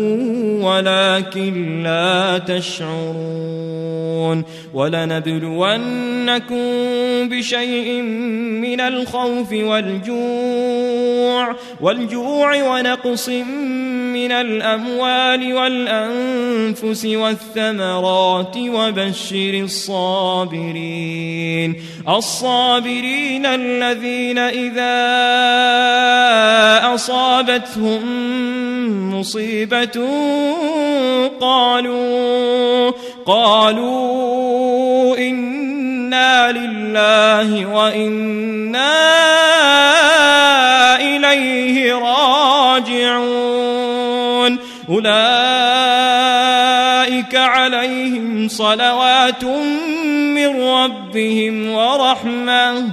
ولكن لا تشعرون ولنبلونكم بشيء من الخوف والجوع والجوع ونقص من الأموال الأموال والأنفس والثمرات وبشر الصابرين الصابرين الذين إذا أصابتهم مصيبة قالوا قالوا إنا لله وإنا إليه راجعون أولئك عليهم صلوات من ربهم ورحمة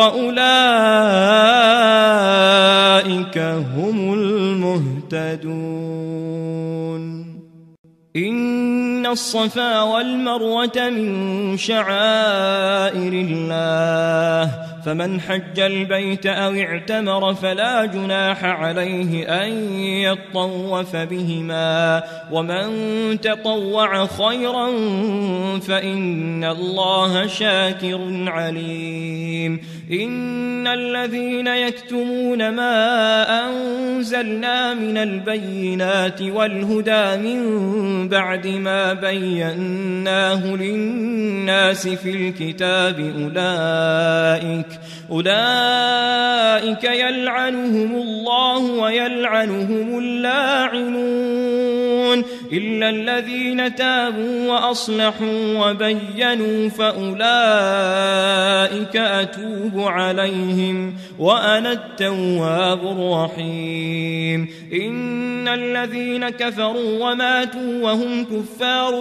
وأولئك هم المهتدون إن الصفا والمروة من شعائر الله فمن حج البيت أو اعتمر فلا جناح عليه أن يطوف بهما ومن تطوع خيرا فإن الله شاكر عليم إن الذين يكتمون ما أنزلنا من البينات والهدى من بعد ما بيناه للناس في الكتاب أولئك أولئك يلعنهم الله ويلعنهم اللاعنون إلا الذين تابوا وأصلحوا وبينوا فأولئك أتوب عليهم وأنا التواب الرحيم إن الذين كفروا وماتوا وهم كفار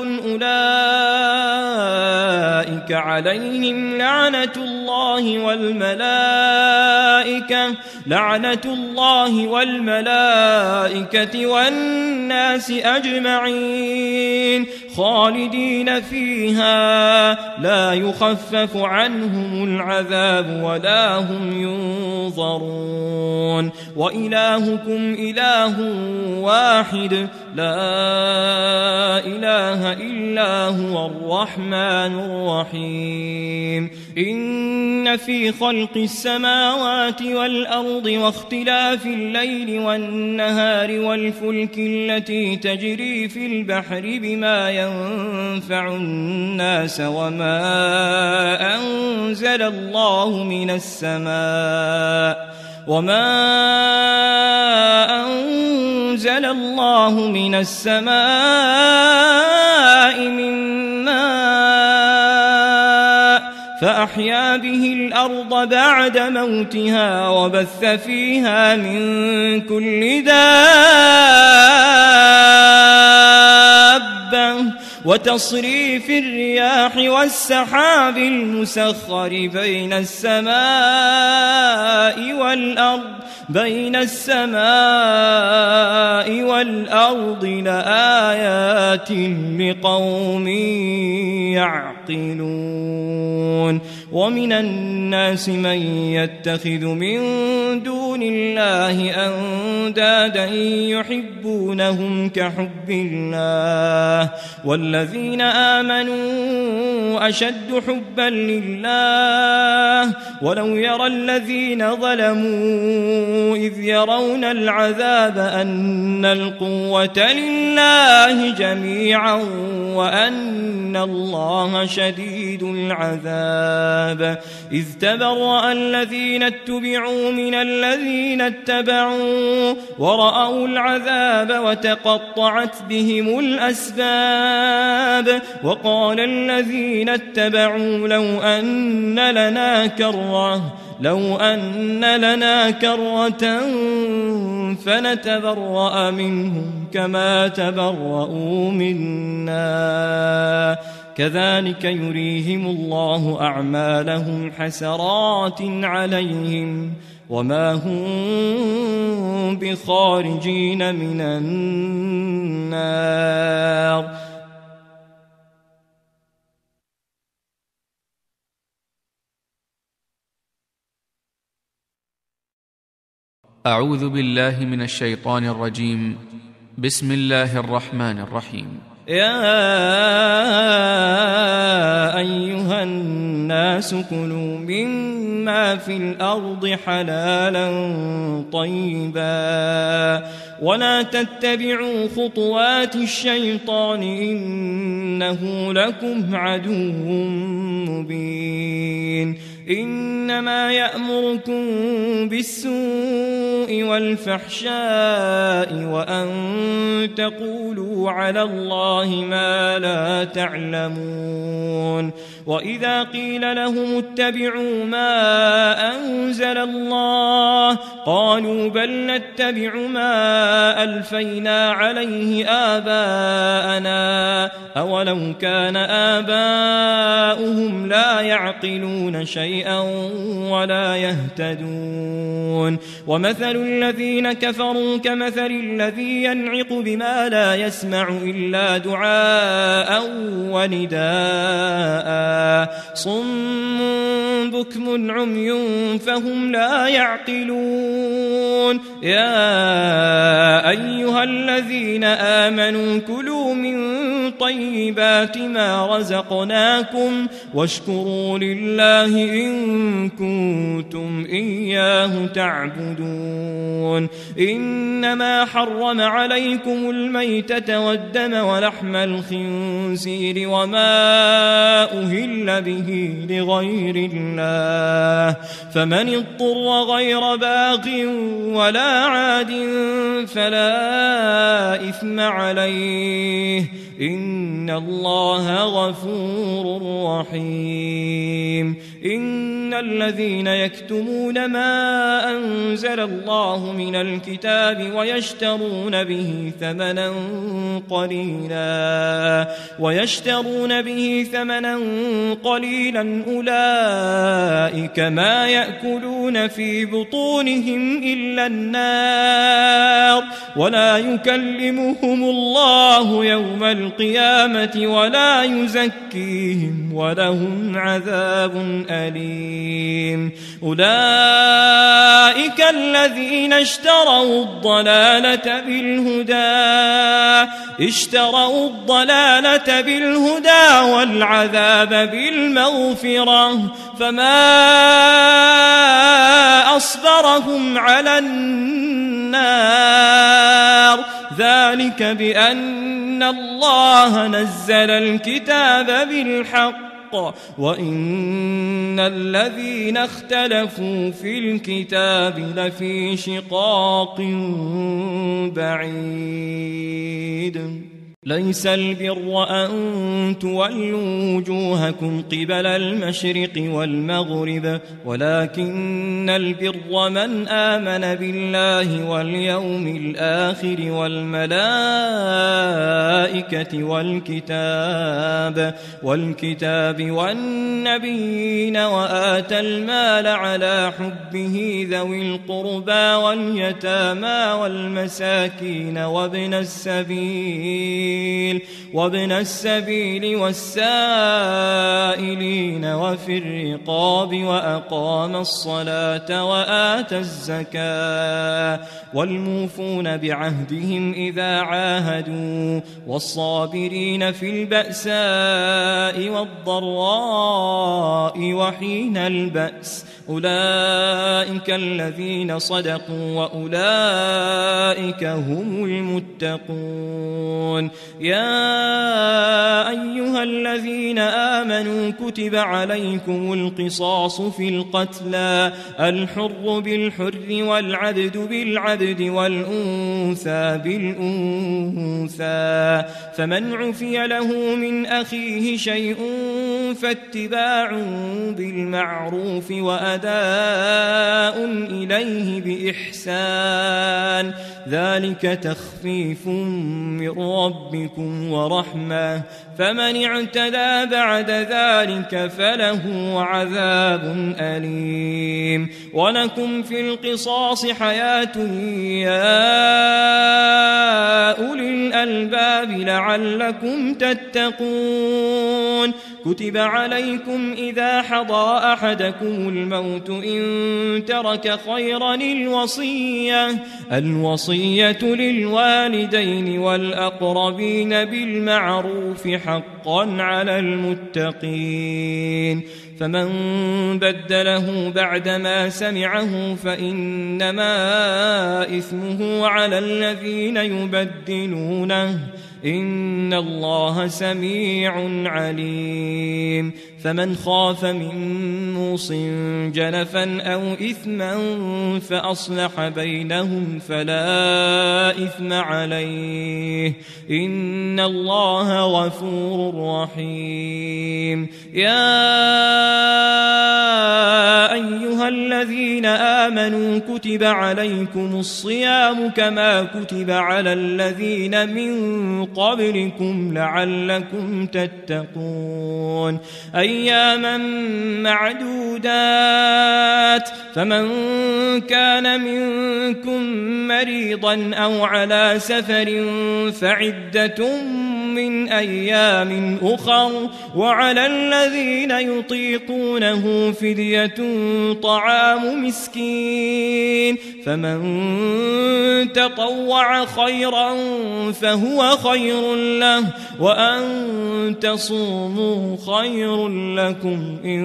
أولئك عليهم لعنة الله والملائكة لعنة الله والملائكة والناس أجمعين خالدين فيها لا يخفف عنهم العذاب ولا هم ينظرون وإلهكم إله واحد لا إله إلا هو الرحمن الرحيم إن في خلق السماوات والأرض واختلاف الليل والنهار والفلك التي تجري في البحر بما ينفع الناس وما أنزل الله من السماء وما أنزل الله من السماء من ماء فأحيا به الأرض بعد موتها وبث فيها من كل دابة وتصريف الرياح والسحاب المسخر بين السماء والأرض بين السماء والأرض لآيات لقوم يعقلون ومن الناس من يتخذ من دون الله أندادا يحبونهم كحب الله والذين آمنوا أشد حبا لله ولو يرى الذين ظلموا إذ يرون العذاب أن القوة لله جميعا وأن الله شديد العذاب إذ تبرأ الذين اتبعوا من الذين اتبعوا ورأوا العذاب وتقطعت بهم الأسباب وقال الذين اتبعوا لو أن لنا كرة لو أن لنا كرة فنتبرأ منهم كما تبرؤوا منا كذلك يريهم الله أعمالهم حسرات عليهم وما هم بخارجين من النار. أعوذ بالله من الشيطان الرجيم. بسم الله الرحمن الرحيم. يا أيها الناس كلوا مما في الأرض حلالا طيبا ولا تتبعوا خطوات الشيطان إنه لكم عدو مبين إنما يأمركم بالسوء والفحشاء وأن تقولوا على الله ما لا تعلمون وإذا قيل لهم اتبعوا ما أنزل الله قالوا بل نتبع ما ألفينا عليه آباءنا أولو كان آباؤهم لا يعقلون شيئا ولا يهتدون ومثل الذين كفروا كمثل الذي ينعق بما لا يسمع إلا دعاء ونداء صم بكم عمي فهم لا يعقلون يا أيها الذين آمنوا كلوا من طيبات ما رزقناكم واشكروا لله إن كنتم إياه تعبدون إنما حرم عليكم الميتة والدم ولحم الخنزير وما أهل به لغير الله فمن اضطر غير باغ ولا عاد فلا إثم عليه إن الله غفور رحيم إن الذين يكتمون ما أنزل الله من الكتاب ويشترون به ثمنا قليلا ويشترون به ثمنا قليلا أولئك ما يأكلون في بطونهم إلا النار ولا يكلمهم الله يوم القيامة ولا يزكيهم ولهم عذاب أليم أولئك الذين اشتروا الضلالة بالهدى اشتروا الضلالة بالهدى والعذاب بالمغفرة فما أصبرهم على النار ذلك بأن الله نزل الكتاب بالحق وإن الذين اختلفوا في الكتاب لفي شقاق بعيد ليس البر أن تولوا وجوهكم قبل المشرق والمغرب ولكن البر من آمن بالله واليوم الآخر والملائكة والكتاب والكتاب والنبيين وآتى المال على حبه ذوي القربى واليتامى والمساكين وابن السبيل وابن السبيل والسائلين وفي الرقاب وأقام الصلاة وآتى الزكاة والموفون بعهدهم إذا عاهدوا والصابرين في البأساء والضراء وحين البأس أولئك الذين صدقوا وأولئك هم المتقون يا أيها الذين آمنوا كتب عليكم القصاص في القتلى الحر بالحر والعبد بالعبد والأنثى بالأنثى فمن عفي له من أخيه شيء فاتباع بالمعروف وأداء إليه بإحسان ذلك تخفيف من ربكم ورحمة فمن اعتدى بعد ذلك فله عذاب أليم ولكم في القصاص حياة يا أولي الألباب لعلكم تتقون كتب عليكم إذا حضر أحدكم الموت إن ترك خيرا الوصية الوصية للوالدين والأقربين بالمعروف حقا على المتقين فمن بدله بعدما سمعه فإنما إثمه على الذين يبدلونه إن الله سميع عليم فمن خاف من موص جنفا أو إثما فأصلح بينهم فلا إثم عليه إن الله غفور رحيم يا أيها الذين آمنوا كتب عليكم الصيام كما كتب على الذين من قبلكم لعلكم تتقون أياما معدودات فمن كان منكم مريضا أو على سفر فعدة من أيام أخر وعلى الذين يطيقونه فدية طعام مسكين فمن تطوع خيرا فهو خير له وأن تصوموا خير لكم إن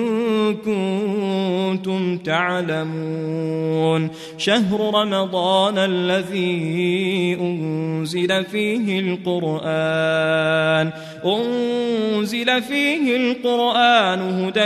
كنتم تعلمون شهر رمضان الذي أنزل فيه القرآن أنزل فيه القرآن هدى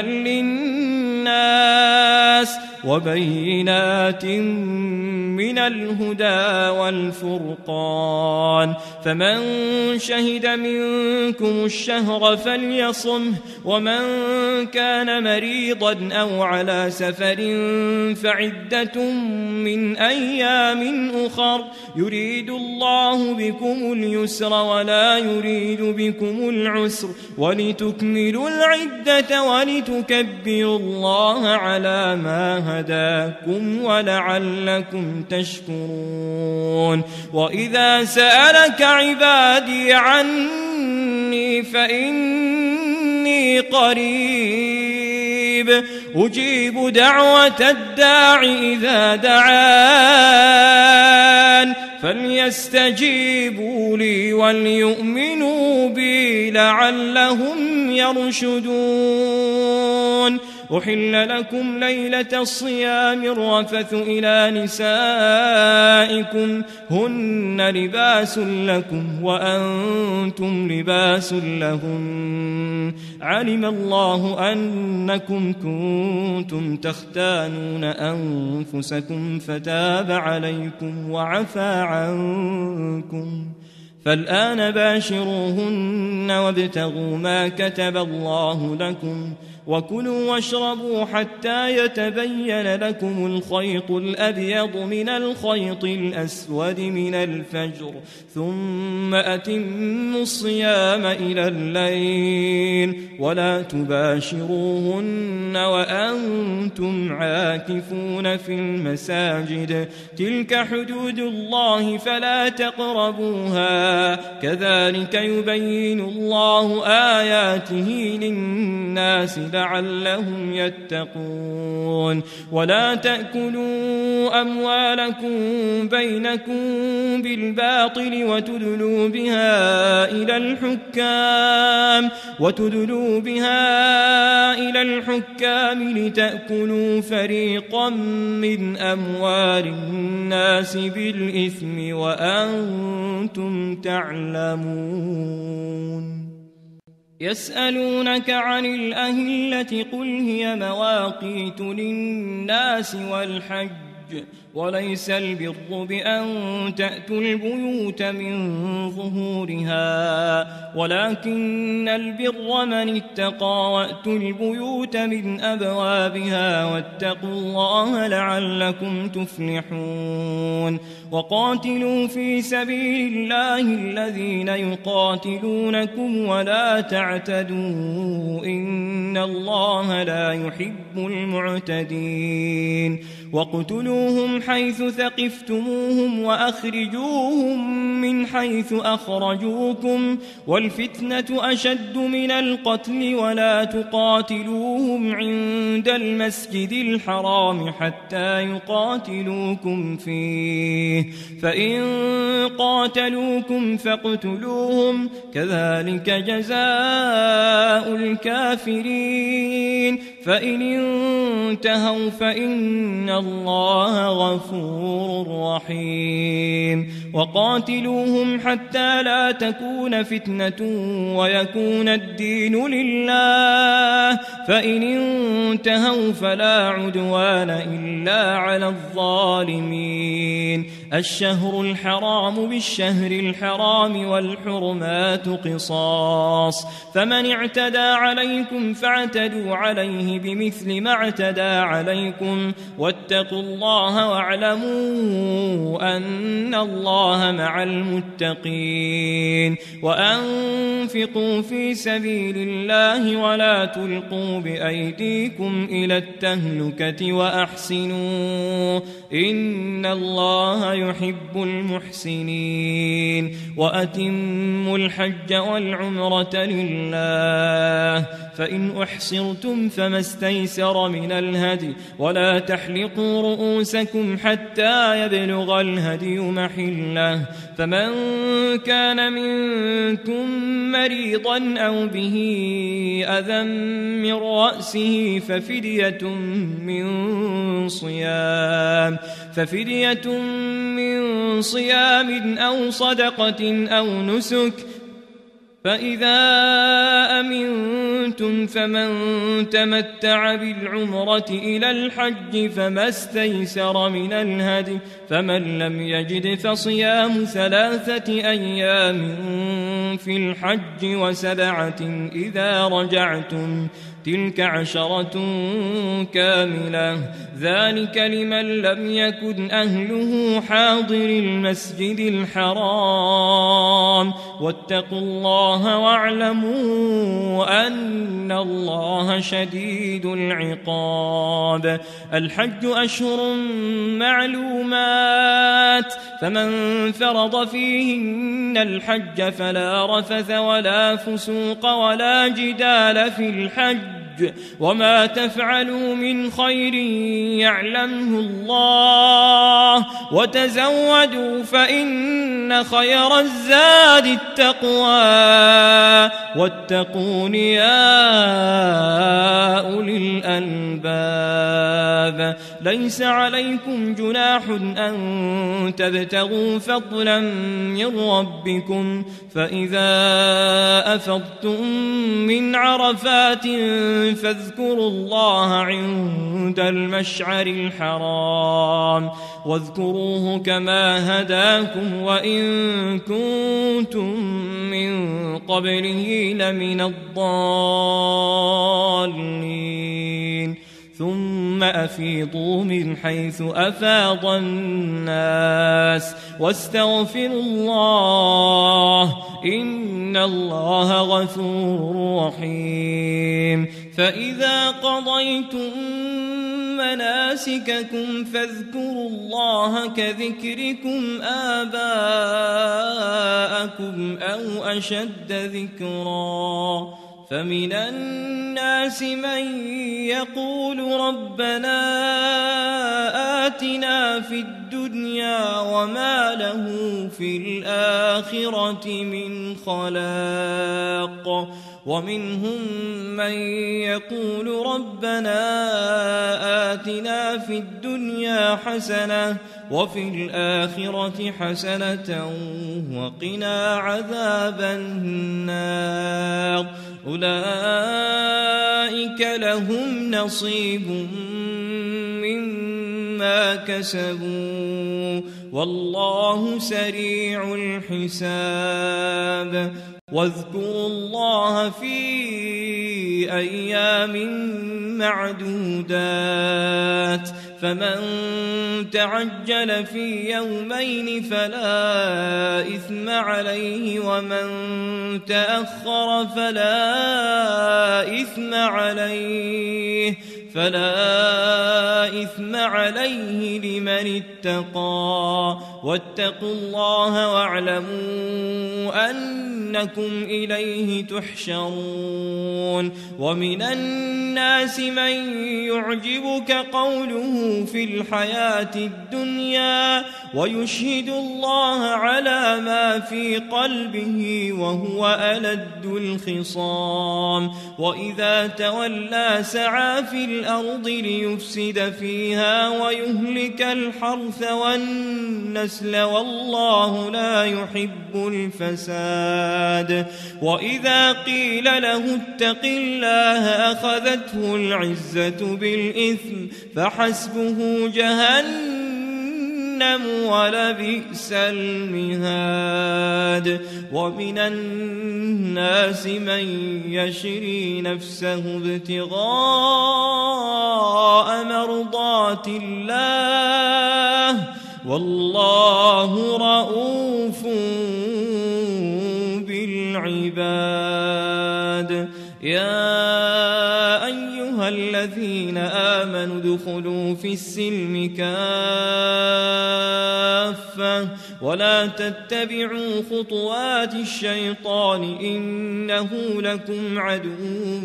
للناس وبينات من الهدى والفرقان فمن شهد منكم الشهر فليصمه ومن كان مريضا أو على سفر فعدة من أيام أخر يريد الله بكم اليسر ولا يريد بكم العسر ولتكملوا العدة ولتكبروا الله على ما هداكم ولعلكم تشكرون وإذا سألك عبادي عني فإني قريب أجيب دعوة الداع إذا دعان فليستجيبوا لي وليؤمنوا بي لعلهم يرشدون أحل لكم ليلة الصيام الرفث إلى نسائكم هن لباس لكم وأنتم لباس لهن علم الله أنكم كنتم تختانون أنفسكم فتاب عليكم وعفى عنكم فالآن باشروهن وابتغوا ما كتب الله لكم وكلوا واشربوا حتى يتبين لكم الخيط الأبيض من الخيط الأسود من الفجر ثم أتموا الصيام إلى الليل ولا تباشروهن وأنتم عاكفون في المساجد تلك حدود الله فلا تقربوها كذلك يبين الله آياته للناس لعلهم يتقون ولا تأكلوا أموالكم بينكم بالباطل وتدلوا بها إلى الحكام وتدلوا بها إلى الحكام لتأكلوا فريقا من أموال الناس بالإثم وأنتم تعلمون يسألونك عن الأهلة قل هي مواقيت للناس والحج وليس البر بأن تأتوا البيوت من ظهورها ولكن البر من اتقى وأتوا البيوت من أبوابها واتقوا الله لعلكم تفلحون وقاتلوا في سبيل الله الذين يقاتلونكم ولا تعتدوا إن الله لا يحب المعتدين واقتلوا فاقتلوهم حيث ثقفتموهم وأخرجوهم من حيث أخرجوكم والفتنة أشد من القتل ولا تقاتلوهم عند المسجد الحرام حتى يقاتلوكم فيه فإن قاتلوكم فاقتلوهم كذلك جزاء الكافرين فإن انتهوا فإن الله غفور رحيم وقاتلوهم حتى لا تكون فتنة ويكون الدين لله فإن انتهوا فلا عدوان إلا على الظالمين الشهر الحرام بالشهر الحرام والحرمات قصاص فمن اعتدى عليكم فاعتدوا عليه بمثل ما اعتدى عليكم واتقوا الله واعلموا أن الله مع المتقين وأنفقوا في سبيل الله ولا تلقوا بأيديكم إلى التهلكة وأحسنوا إن الله يحب المحسنين وأتموا الحج والعمرة لله فإن أحصرتم فما استيسر من الهدي ولا تحلقوا رؤوسكم حتى يبلغ الهدي محله فمن كان منكم مريضا أو به أذى من رأسه ففدية من صيام ففدية من صيام أو صدقة أو نسك فإذا أمنتم فمن تمتع بالعمرة إلى الحج فما استيسر من الهدي فمن لم يجد فصيام ثلاثة أيام في الحج وسبعة إذا رجعتم تلك عشرة كاملة ذلك لمن لم يكن أهله حاضر المسجد الحرام واتقوا الله واعلموا أن الله شديد العقاب الحج أشهر معلومات فمن فرض فيهن الحج فلا رفث ولا فسوق ولا جدال في الحج وما تفعلوا من خير يعلمه الله وتزودوا فإن خير الزاد التقوى واتقون يا أولي الألباب ليس عليكم جناح أن تبتغوا فضلا من ربكم فإذا أفضتم من عرفات فاذكروا الله عند المشعر الحرام واذكروه كما هداكم وإن كنتم من قبله لمن الضالين ثم أفيضوا من حيث أفاض الناس واستغفروا الله إن الله غفور رحيم فإذا قضيتم مناسككم فاذكروا الله كذكركم آباءكم أو أشد ذكرا فمن الناس من يقول ربنا آتنا في الدنيا وما له في الآخرة من خلاق ومنهم من يقول ربنا آتنا في الدنيا حسنة وفي الآخرة حسنة وقنا عذاب النار أولئك لهم نصيب مما كسبوا والله سريع الحساب واذكروا الله في أيام معدودات فمن تعجل في يومين فلا إثم عليه ومن تأخر فلا إثم عليه فلا إثم عليه لمن اتقى واتقوا الله واعلموا أنكم إليه تحشرون ومن الناس من يعجبك قوله في الحياة الدنيا ويشهد الله على ما في قلبه وهو ألد الخصام وإذا تولى سعى في الأرض ليفسد فيها ويهلك الحرث والنسل والله لا يحب الفساد وإذا قيل له اتق الله أخذته العزة بالإثم فحسبه جهنم ولبئس المهاد ومن الناس من يشري نفسه ابتغاء مرضات الله والله رؤوف بالعباد يا أيها الذين آمنوا ادخلوا في السلم كافة ولا تتبعوا خطوات الشيطان إنه لكم عدو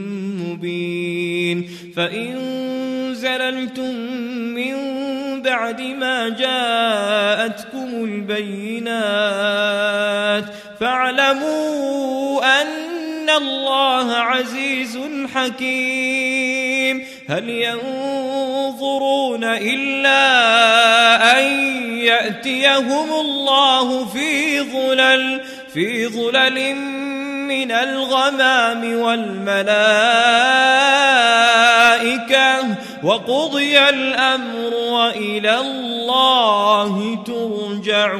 مبين فإن زللتم من بعد ما جاءتكم البينات فاعلموا أن الله عزيز حكيم هل ينظرون إلا أن يأتيهم الله في ظلل في ظلل من الغمام والملائكة وقضي الأمر وإلى الله ترجع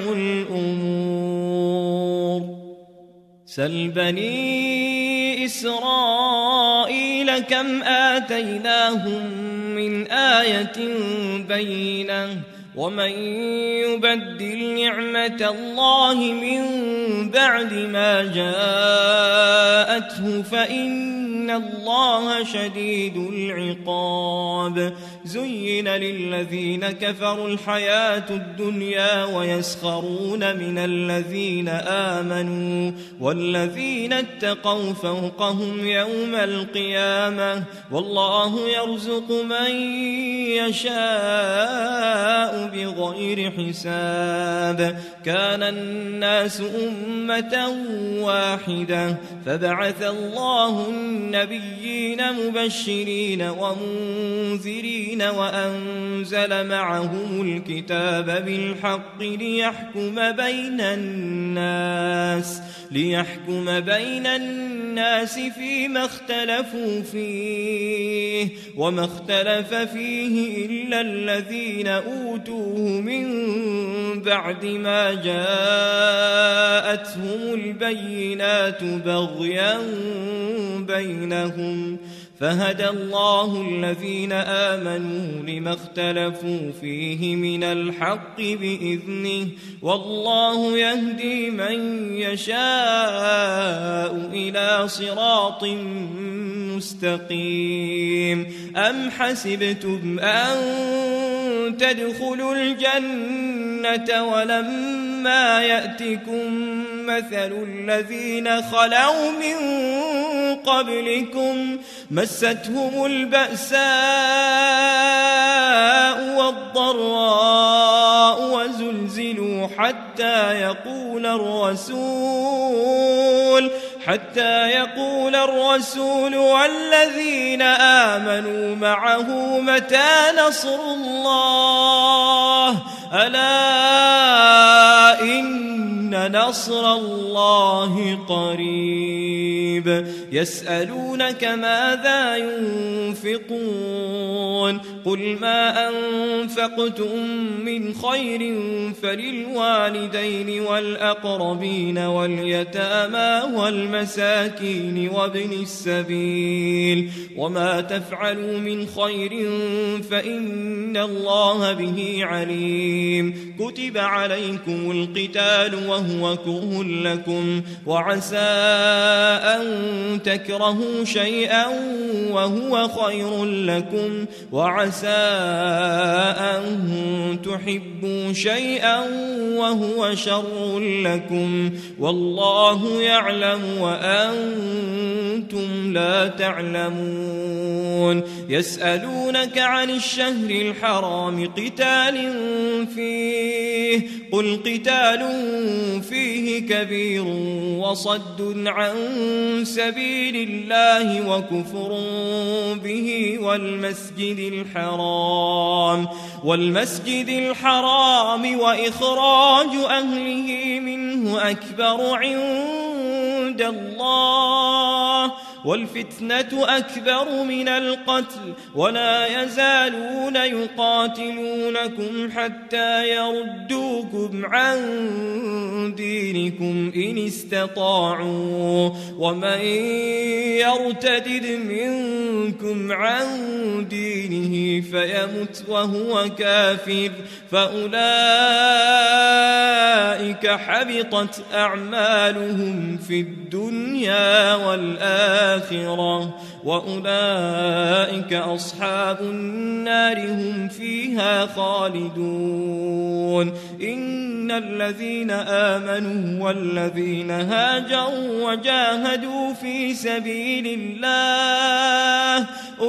الأمور سل بني إسرائيل كم آتيناهم من آية بينة ومن يبدل نعمة الله من بعد ما جاءته فإن الله شديد العقاب زين للذين كفروا الحياة الدنيا ويسخرون من الذين آمنوا والذين اتقوا فوقهم يوم القيامة والله يرزق من يشاء بغير حساب كان الناس أمة واحدة فبعث الله النبيين مبشرين ومنذرين وأنزل معهم الكتاب بالحق ليحكم بين الناس ليحكم بين الناس فيما اختلفوا فيه وما اختلف فيه إلا الذين أوتوه من بعد ما جاءتهم البينات بغيا بينهم فهدى الله الذين آمنوا لما اختلفوا فيه من الحق بإذنه والله يهدي من يشاء إلى صراط مستقيم أم حسبتم أن تدخلوا الجنة ولما يأتكم مثل الذين خلوا من قبلكم مستهم البأساء والضراء وزلزلوا حتى يقول الرسول حتى يقول الرسول والذين آمنوا معه متى نصر الله ألا إن نصر الله قريب يسألونك ماذا ينفقون قل ما أنفقتم من خير فللوالدين والأقربين واليتامى والمساكين وابن السبيل وما تفعلوا من خير فإن الله به عليم كتب عليكم القتال وهو كره لكم وعسى أن تكرهوا شيئا وهو خير لكم وعسى أن تحبوا شيئا وهو شر لكم والله يعلم وأنتم لا تعلمون. يسألونك عن الشهر الحرام قتال فيه قل قتال فيه كبير وصد عن سبيل الله وكفر به والمسجد الحرام والمسجد الحرام وإخراج أهله منه أكبر عند الله والفتنة أكبر من القتل ولا يزالون يقاتلونكم حتى يردوكم عن دينكم إن استطاعوا ومن يرتدد منكم عن دينه فيمت وهو كافر فأولئك حبطت أعمالهم في الدنيا والآخرة وأولئك أصحاب النار هم فيها خالدون. إن الذين آمنوا والذين هاجروا وجاهدوا في سبيل الله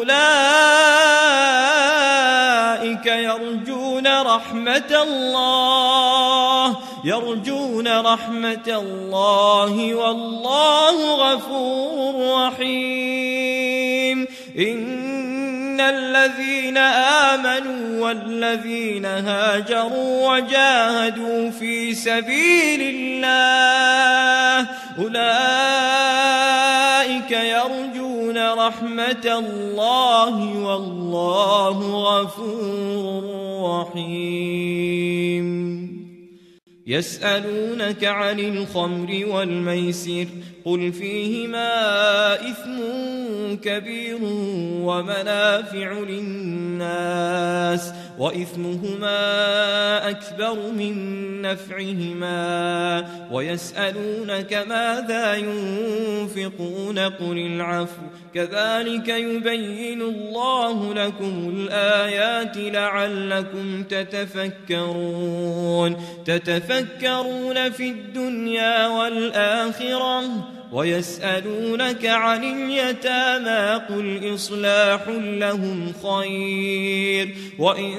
أولئك يرجون رحمة الله يرجون رحمة الله والله غفور رحيم. إن الذين آمنوا والذين هاجروا وجاهدوا في سبيل الله أولئك يرجون رحمة الله والله غفور رحيم. يسألونك عن الخمر والميسر قل فيهما إثم كبير ومنافع للناس وإثمهما أكبر من نفعهما ويسألونك ماذا ينفقون قل العفو كذلك يبين الله لكم الآيات لعلكم تتفكرون تتفكرون في الدنيا والآخرة. ويسألونك عن اليتامى قل إصلاح لهم خير وإن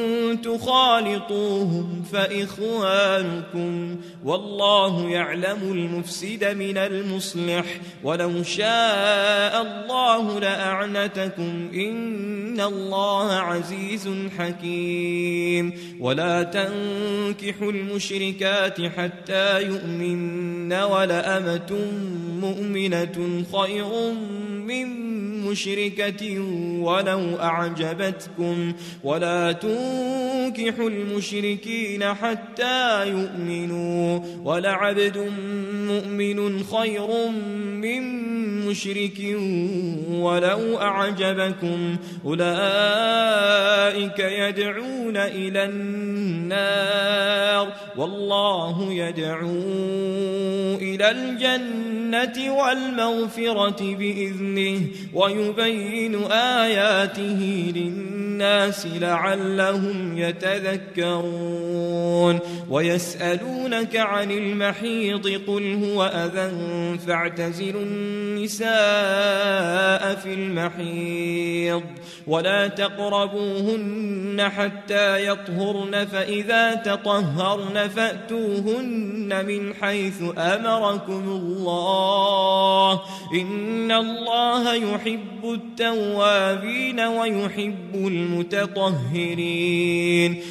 تخالطوهم فإخوانكم والله يعلم المفسد من المصلح ولو شاء الله لأعنتكم إن الله عزيز حكيم. ولا تنكحوا المشركات حتى يؤمن ولأمة مؤمنة خير من مشركة ولو أعجبتكم ولا تنكحوا المشركين حتى يؤمنوا ولعبد مؤمن خير من مشرك ولو أعجبكم أولئك يدعون إلى النار والله يدعو إلى الجنة والمغفرة بإذنه ويبين آياته للناس لعلهم يتذكرون. ويسألونك عن المحيض قل هو أذى فاعتزلوا النساء في المحيض ولا تقربوهن حتى يطهرن فإذا تطهرن فأتوهن من حيث أمركم الله إن الله يحب التوابين ويحب المتطهرين.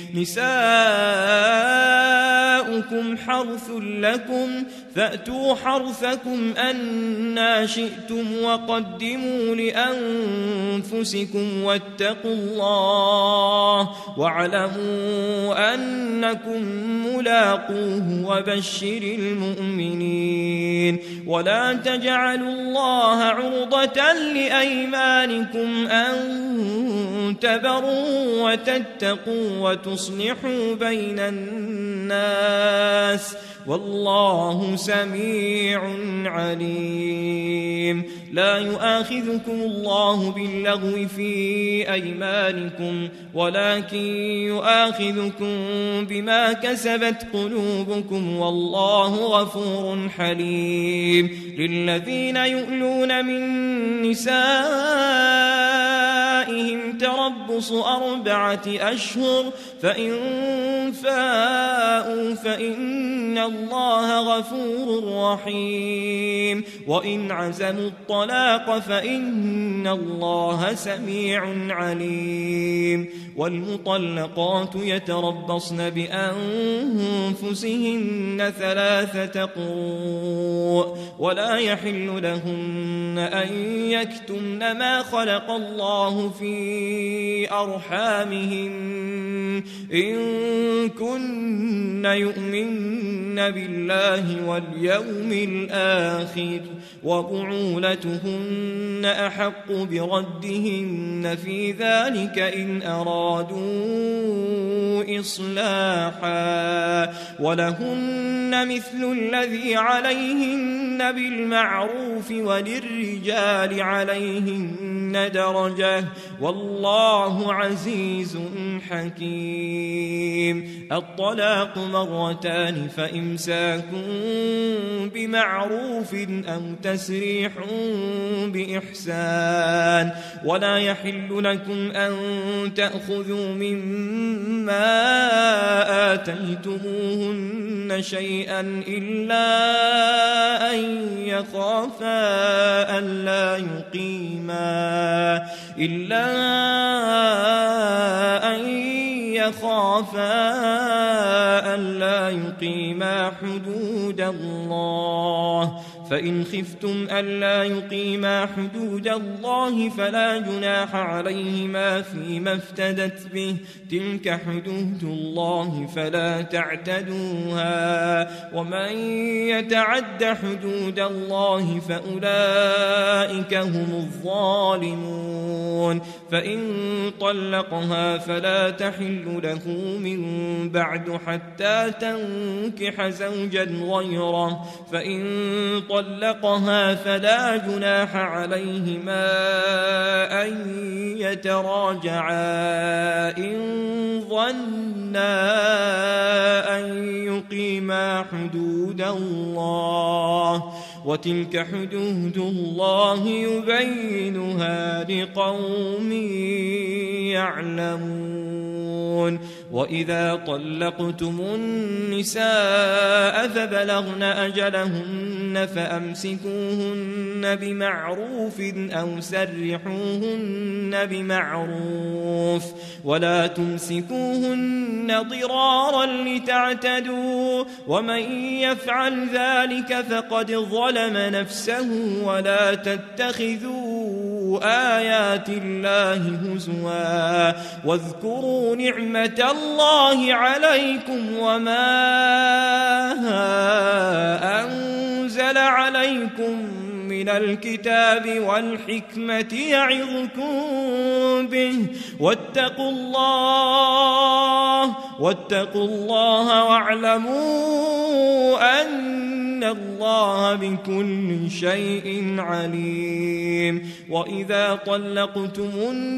نساؤكم حرث لكم فأتوا حرثكم أنى شئتم وقدموا لأنفسكم واتقوا الله واعلموا أنكم ملاقوه وبشر المؤمنين. ولا تجعلوا الله عرضة لأيمانكم أن تبروا وتتقوا وتصلحوا بين الناس والله سميع عليم. لا يؤاخذكم الله باللغو في أيمانكم ولكن يؤاخذكم بما كسبت قلوبكم والله غفور حليم. للذين يؤلون من نسائهم تربص أربعة أشهر فإن فاءوا فإن الله غفور رحيم. وإن عزموا الطلاق فإن الله سميع عليم. والمطلقات يتربصن بأنفسهن ثلاثة قروء ولا يحل لهن أن يكتمن ما خلق الله في أرحامهن إن كن يؤمن بالله واليوم الآخر وبعولتهن أحق بردهن في ذلك إن أرادوا إصلاحا ولهن مثل الذي عليهن بالمعروف وللرجال عليهن درجة والله عزيز حكيم. الطلاق مرتان فإمساك بمعروف أو تسريح بإحسان. ولا يحل لكم أن تأخذوا مما آتيتموهن شيئا إلا أن يخافا ألا يقيما إلا أن يخافا ألا يقيما حدود الله فإن خفتم ألا يقيما حدود الله فلا جناح عليهما فيما افتدت به تلك حدود الله فلا تعتدوها ومن يتعد حدود الله فأولئك هم الظالمون. فإن طلقها فلا تحل له من بعد حتى تنكح زوجا غيره فإن طلقها فلا جناح عليهما أن يتراجعا إن ظنا أن يقيما حدود الله وتلك حدود الله يبينها لقوم يعلمون. وإذا طلقتم النساء فبلغن أجلهن فأمسكوهن بمعروف أو سرحوهن بمعروف ولا تمسكوهن ضرارا لتعتدوا ومن يفعل ذلك فقد ظلم نفسه. ولا تتخذوا آيات الله هزوا واذكروا نعمة الله عليكم وما أنزل عليكم من الكتاب والحكمة يعظكم به واتقوا الله واتقوا الله واعلموا أن الله بكل شيء عليم. وإذا طلقتم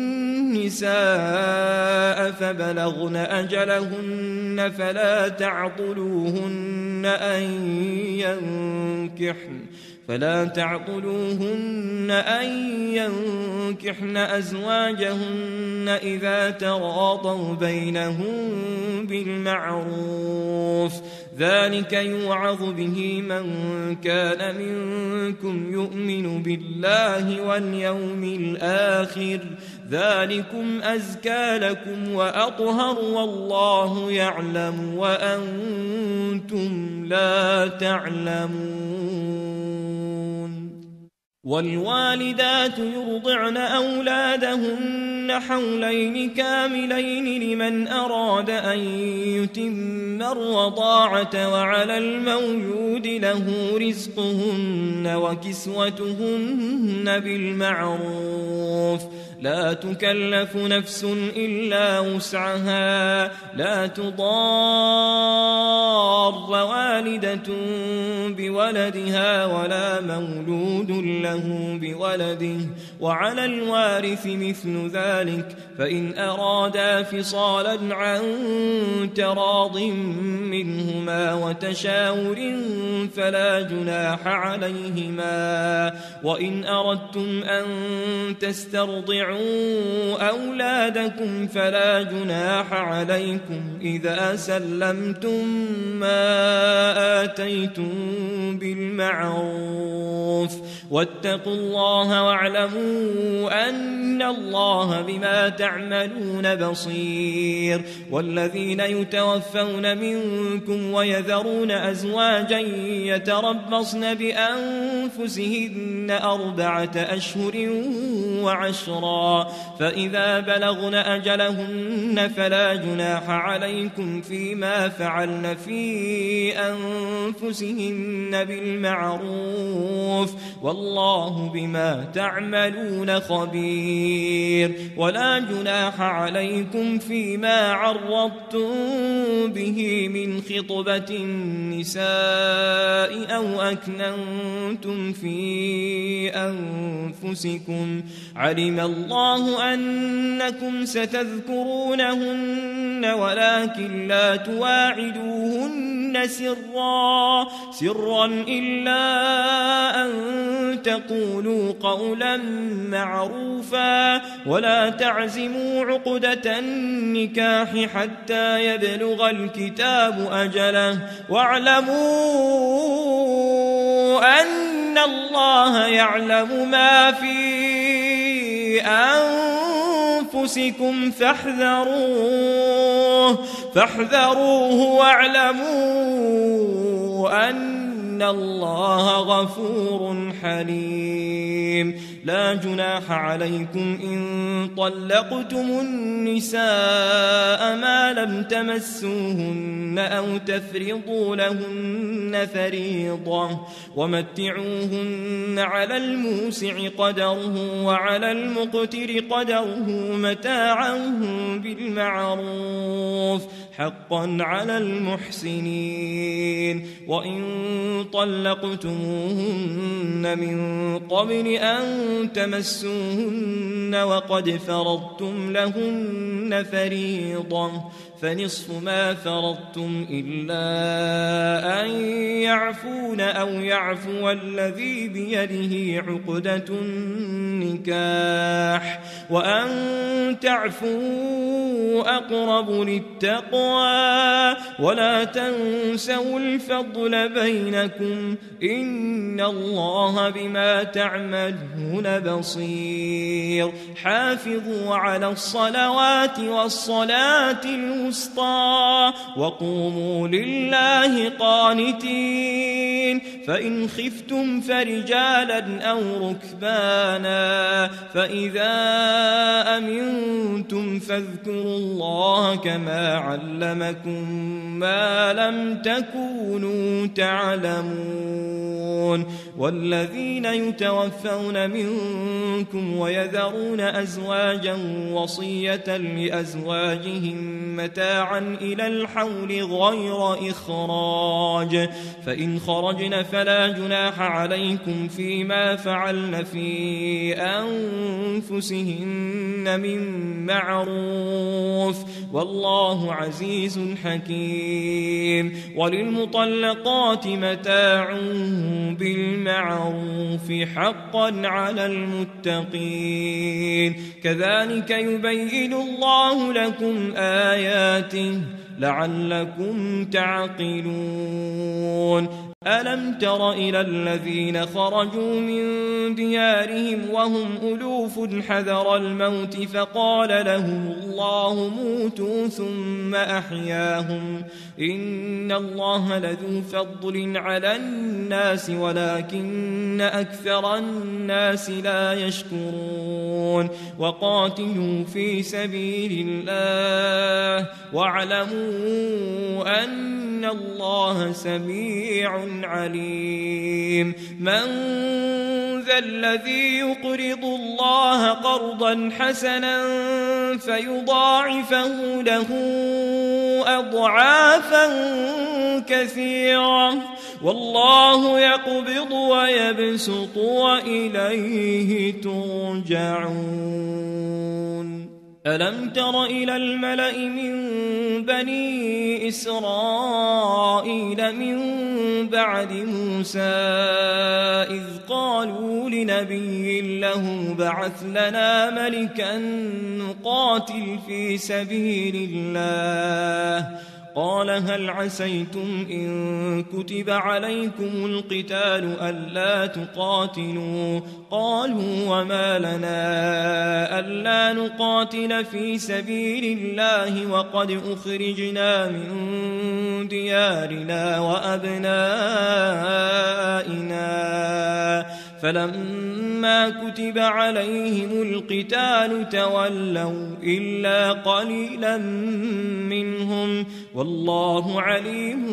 النساء فبلغن أجلهن فلا تعضلوهن أن ينكحن فلا تعضلوهن أن ينكحن أزواجهن إذا تراضوا بينهم بالمعروف ذلك يوعظ به من كان منكم يؤمن بالله واليوم الآخر ذلكم أزكى لكم وأطهر والله يعلم وأنتم لا تعلمون. والوالدات يرضعن أولادهن حولين كاملين لمن أراد أن يتم الرضاعة وعلى المولود له رزقهن وكسوتهن بالمعروف لا تكلف نفس إلا وسعها لا تضار تضار والدة بولدها ولا مولود له بولده وعلى الوارث مثل ذلك فإن أرادا فصالا عن تراض منهما وتشاور فلا جناح عليهما وإن أردتم أن تسترضعوا أولادكم فلا جناح عليكم إذا سلمتم ما آتيتم بالمعروف واتقوا الله واعلموا أن الله بما تعملون بصير والذين يتوفون منكم ويذرون أزواجا يتربصن بأنفسهن أربعة أشهر وعشرا فإذا بلغن أجلهن فلا جناح عليكم فيما فعلن في أنفسهن بالمعروف والله بما تعملون خبير ولا جناح عليكم فيما عرضتم به من خطبة النساء أو أكننتم في أنفسكم علم الله أنكم ستذكرونهن ولكن لا تواعدوهن سرا سرا إلا أن تقولوا قولا معروفا ولا تعزموا عقدة النكاح حتى يبلغ الكتاب أجله واعلموا أن الله يعلم ما في أنفسكم فاحذروه فاحذروه واعلموا أن الله غفور حليم لا جناح عليكم إن طلقتم النساء ما لم تمسوهن أو تفرضوا لهن فريضة ومتعوهن على الموسع قدره وعلى المقتر قدره متاعا بالمعروف حقا على المحسنين وإن طلقتموهن من قبل أن تمسوهن وقد فرضتم لهن فريضة فنصف ما فرضتم إلا أن يعفون أو يعفو الذي بيده عقدة النكاح وأن تعفوا أقرب للتقوى ولا تنسوا الفضل بينكم إن الله بما تعملون بصير حافظوا على الصلوات والصلاة الوسطى وقوموا لله قانتين فإن خفتم فرجالا أو ركبانا فإذا أمنتم فاذكروا الله كما علمكم ما لم تكونوا تعلمون والذين يتوفون منكم ويذرون أزواجا وصية لأزواجهم متاعا إلى الحول غير إخراج فإن خرجن فلا جناح عليكم فيما فعلن في أنفسهن من معروف والله عزيز حكيم وللمطلقات متاع بالمعروف حقا على المتقين كذلك يبين الله لكم آياته لعلكم تعقلون ألم تر إلى الذين خرجوا من ديارهم وهم ألوف حذر الموت فقال لهم الله موتوا ثم أحياهم إن الله لذو فضل على الناس ولكن أكثر الناس لا يشكرون وقاتلوا في سبيل الله واعلموا أن الله سميع عليم من فالذي يقرض الله قرضا حسنا فيضاعفه له أضعافا كثيرة والله يقبض ويبسط وإليه ترجعون. ألم تر إلى الملأ من بني إسرائيل من بعد موسى إذ قالوا لنبي له بعث لنا ملكا نقاتل في سبيل الله قال هل عسيتم إن كتب عليكم القتال ألا تقاتلوا قالوا وما لنا ألا نقاتل في سبيل الله وقد أخرجنا من ديارنا وأبنائنا فلما كتب عليهم القتال تولوا إلا قليلا منهم والله عليم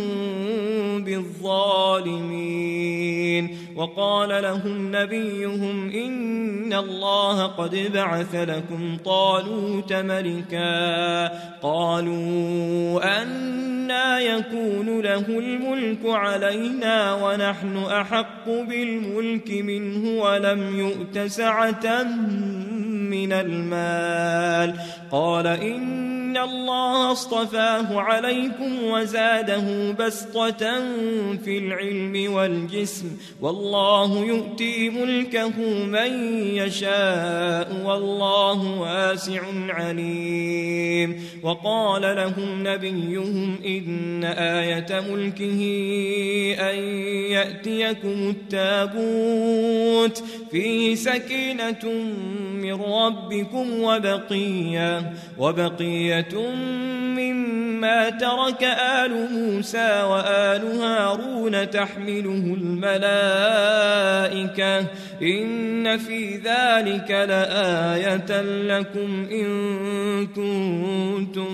بالظالمين. وقال لهم نبيهم إن الله قد بعث لكم طالوت ملكا قالوا أنى يكون له الملك علينا ونحن أحق بالملك منه ولم يؤت سعة من المال قال إن الله اصطفاه عليكم وزاده بسطة في العلم والجسم والله يؤتي ملكه من يشاء والله واسع عليم. وقال لهم نبيهم إن آية ملكه أن يأتيكم التابوت فيه سكينة من ربكم وبقية وبقية مما ترك آل موسى وآل هارون تحمله الملائكة إن في ذلك لآية لكم إن كنتم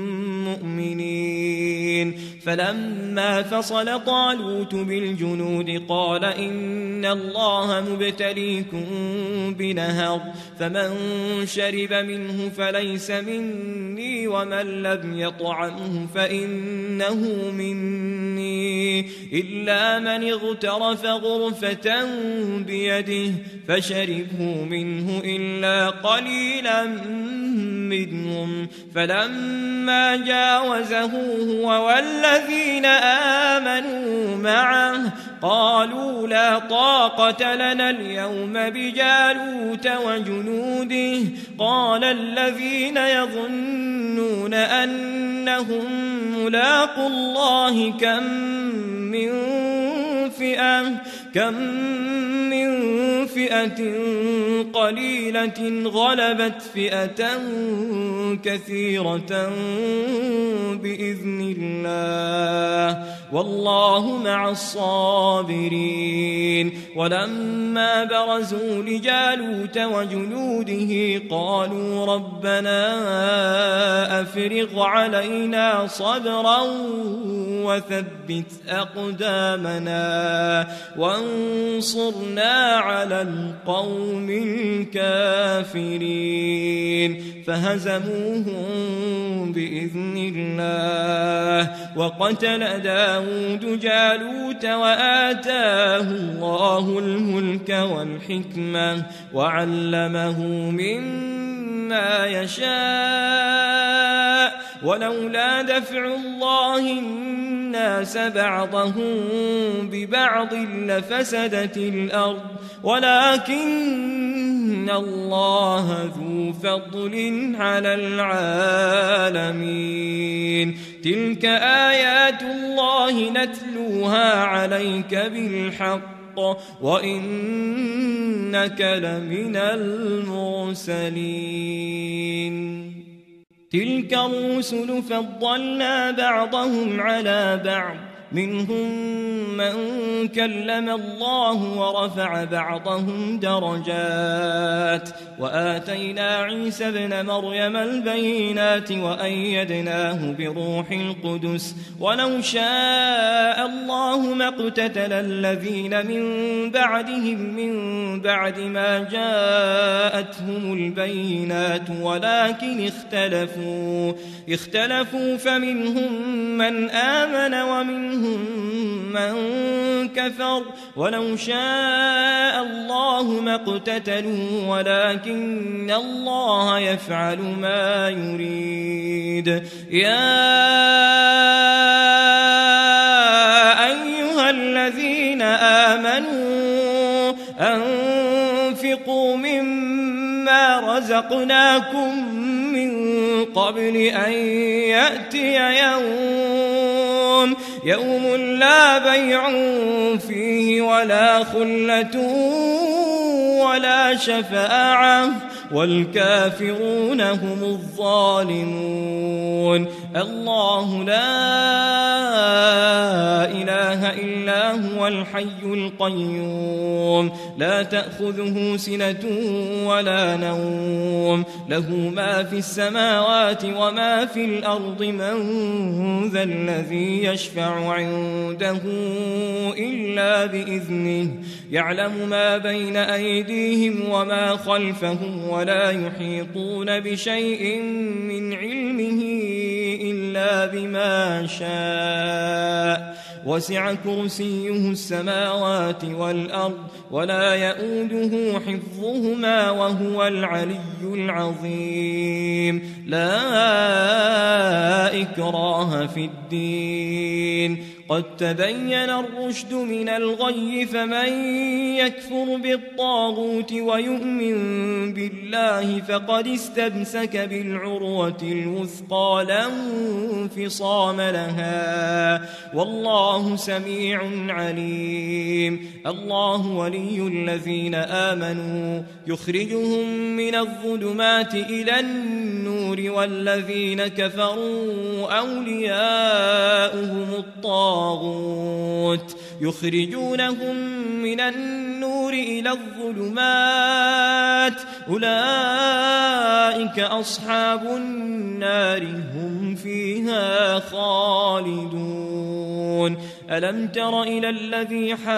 مؤمنين. فلما فصل طالوت بالجنود قال إن الله مبتليكم بنهر فمن شرب منه فليس مني ومن لم يطعمه فإنه مني إلا من اغترف غرفة بيده فشربه منه إلا قليلا منهم فلما جاوزه هو والذين آمنوا معه قالوا لا طاقة لنا اليوم بجالوت وجنوده قال الذين يظنون أنهم ملاقوا الله كم من فئة كم من فئة قليلة غلبت فئة كثيرة بإذن الله والله مع الصابرين. ولما برزوا لجالوت وجنوده قالوا ربنا أفرغ علينا صبرا وثبت أقدامنا وانصرنا على القوم الكافرين فهزموهم بإذن الله. وقتل داود جالوت وآتاه الله الملك والحكمة وعلمه مما يشاء ولولا دفع الله الناس بعضهم ببعض لفسدت الأرض ولكن الله ذو فضل على العالمين. تلك آيات الله نتلوها عليك بالحق وإنك لمن المرسلين. تلك الرسل فضلنا بعضهم على بعض منهم من كلم الله ورفع بعضهم درجات وآتينا عيسى ابن مريم البينات وأيدناه بروح القدس ولو شاء الله ما اقتتل الذين من بعدهم من بعد ما جاءتهم البينات ولكن اختلفوا اختلفوا فمنهم من آمن ومنهم من كفر ولو شاء الله ما اقتتلوا ولكن الله يفعل ما يريد. يا أيها الذين آمنوا أنفقوا مما رزقناكم من قبل أن يأتي يوم يوم لا بيع فيه ولا خلة ولا شفاعة والكافرون هم الظالمون. الله لا إله إلا هو الحي القيوم لا تأخذه سنة ولا نوم له ما في السماوات وما في الأرض من ذا الذي يشفع عنده إلا بإذنه يعلم ما بين أيديهم وما خلفهم ولا يحيطون بشيء من علمه إلا بما شاء وسع كرسيه السماوات والأرض ولا يؤوده حفظهما وهو العلي العظيم. لا إكراه في الدين قد تبين الرشد من الغي فمن يكفر بالطاغوت ويؤمن بالله فقد استمسك بالعروة الوثقى لا انفصام لها والله سميع عليم. الله ولي الذين آمنوا يخرجهم من الظلمات إلى النور والذين كفروا أولياؤهم الطاغوت يخرجونهم من النور إلى الظلمات أولئك أصحاب النار هم فيها خالدون. ألم تر إلى الذي حاج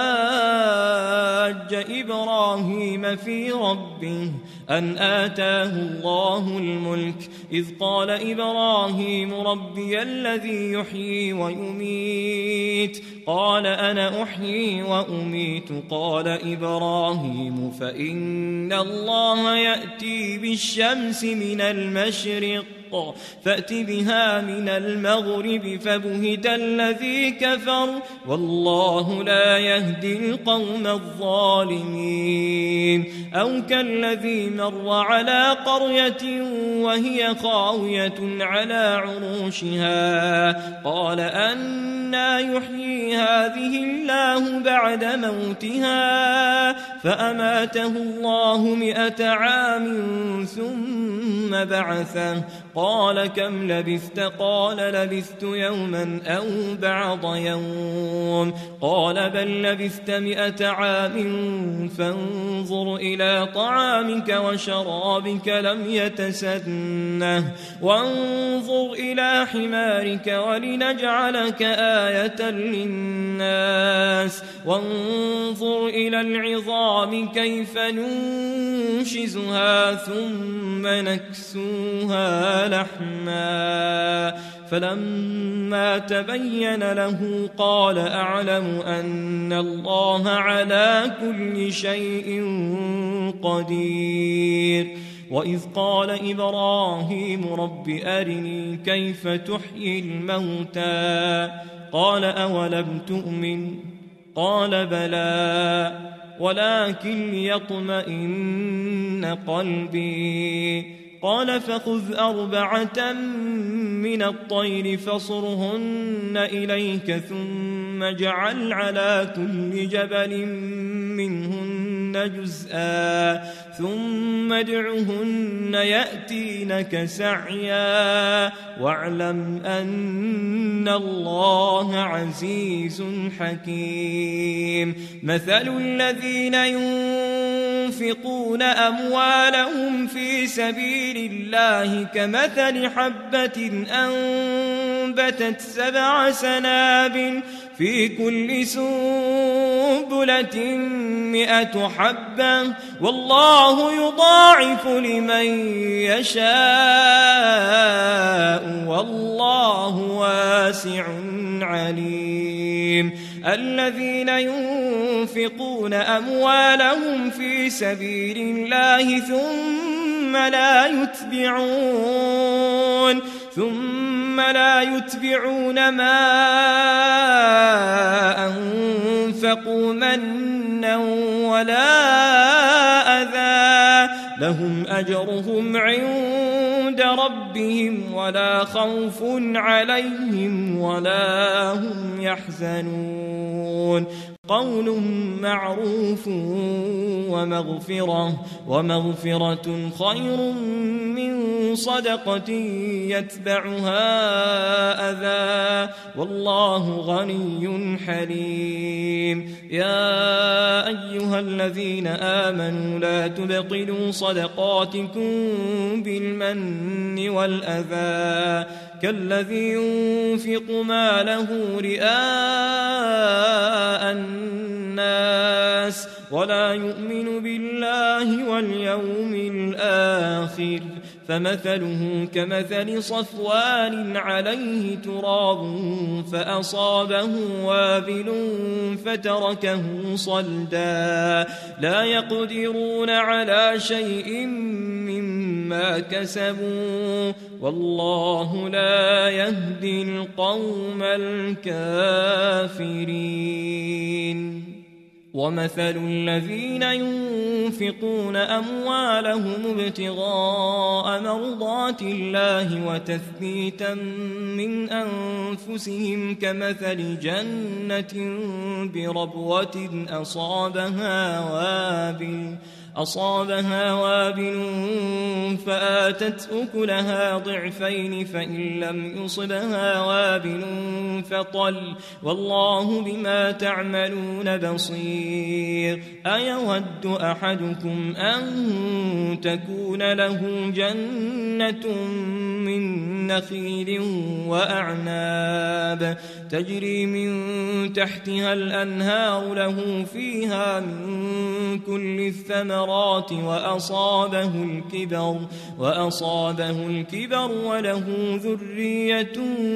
إبراهيم في ربه أن آتاه الله الملك إذ قال إبراهيم ربي الذي يحيي ويميت قال أنا أحيي وأميت قال إبراهيم فإن الله يأتي بالشمس من المشرق فأت بها من المغرب فبهت الذي كفر والله لا يهدي القوم الظالمين. أو كالذي مر على قرية وهي خاوية على عروشها قال أنى يحيي هذه الله بعد موتها فأماته الله مئة عام ثم بعثه قال كم لبثت قال لبثت يوما أو بعض يوم قال بل لبثت مئة عام فانظر إلى طعامك وشرابك لم يتسنه وانظر إلى حمارك ولنجعلك آية للناس وانظر إلى العظام كيف ننشزها ثم نكسوها لحما فلما تبين له قال أعلم أن الله على كل شيء قدير. وإذ قال إبراهيم رب أرني كيف تحيي الموتى قال أولم تؤمن قال بلى ولكن ليطمئن قلبي قال فخذ أربعة من الطير فصرهن إليك ثم اجعل على كل جبل منهن جزءا ثم ادعهن يأتينك سعيا واعلم أن الله عزيز حكيم. مثل الذين ينفقون أموالهم في سبيل الله كمثل حبة أنبتت سبع سنابل في كل سنبلة مئة حبة والله يضاعف لمن يشاء والله واسع عليم. الذين ينفقون أموالهم في سبيل الله ثم لا يتبعون ثم لا يتبعون ما أنفقوا منا ولا أذى لهم أجرهم عند ربهم ولا خوف عليهم ولا هم يحزنون. قول معروف ومغفرة ومغفرة خير من صدقة يتبعها أذى والله غني حليم. يا أيها الذين آمنوا لا تبطلوا صدقاتكم بالمن والأذى كالذي ينفق ماله رئاء الناس ولا يؤمن بالله واليوم الآخر فمثله كمثل صفوان عليه تراب فأصابه وابل فتركه صلدا لا يقدرون على شيء مما كسبوا والله لا يهدي القوم الكافرين. ومثل الذين ينفقون أموالهم ابتغاء مرضات الله وتثبيتا من أنفسهم كمثل جنة بربوة أصابها وابل أصابها وابل فآتت أكلها ضعفين فإن لم يصبها وابل فطل والله بما تعملون بصير. أيود أحدكم أن تكون له جنة من نخيل وأعناب تجري من تحتها الأنهار له فيها من كل الثمرات وأصابه الكبر وأصابه الكبر وله ذرية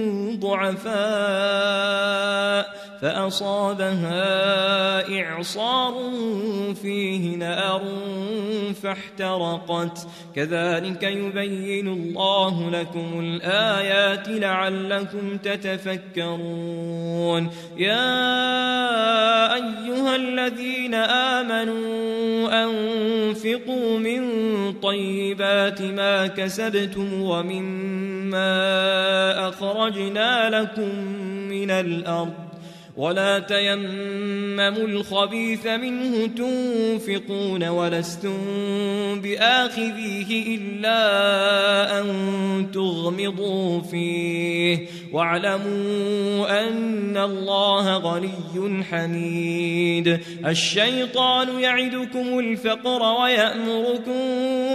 ضعفاء فأصابها إعصار فيه نار فاحترقت كذلك يبين الله لكم الآيات لعلكم تتفكرون. يا أيها الذين آمنوا أنفقوا من طيبات ما كسبتم ومما أخرجنا لكم من الأرض ولا تيمموا الخبيث منه تنفقون ولستم بآخذيه إلا أن تغمضوا فيه واعلموا أن الله غني حميد. الشيطان يعدكم الفقر ويأمركم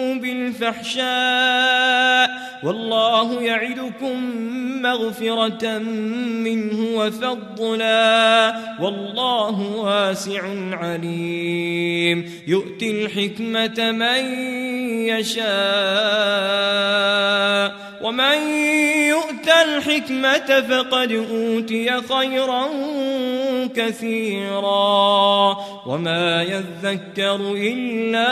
بالفحشاء والله يعدكم مغفرة منه وفضلا والله واسع عليم. يؤتي الحكمة من يشاء ومن يؤت الحكمة فقد أوتي خيرا كثيرا وما يذكر إلا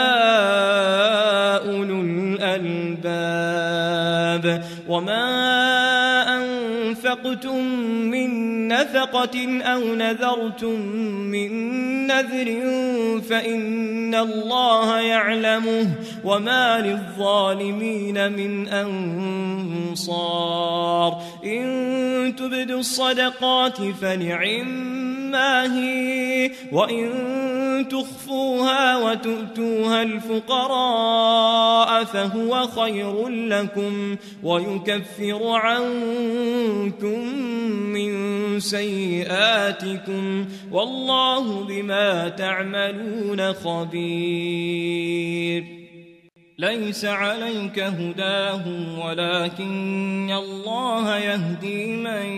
أولو الألباب. وما أنفقتم أنفقتم من نفقة أو نذرتم من نذر فإن الله يعلمه وما للظالمين من أنصار إن تبدوا الصدقات فنعما هي وإن تخفوها وتؤتوها الفقراء فهو خير لكم ويكفر عنكم من سيئاتكم والله بما تعملون خبير ليس عليك هداهم ولكن الله يهدي من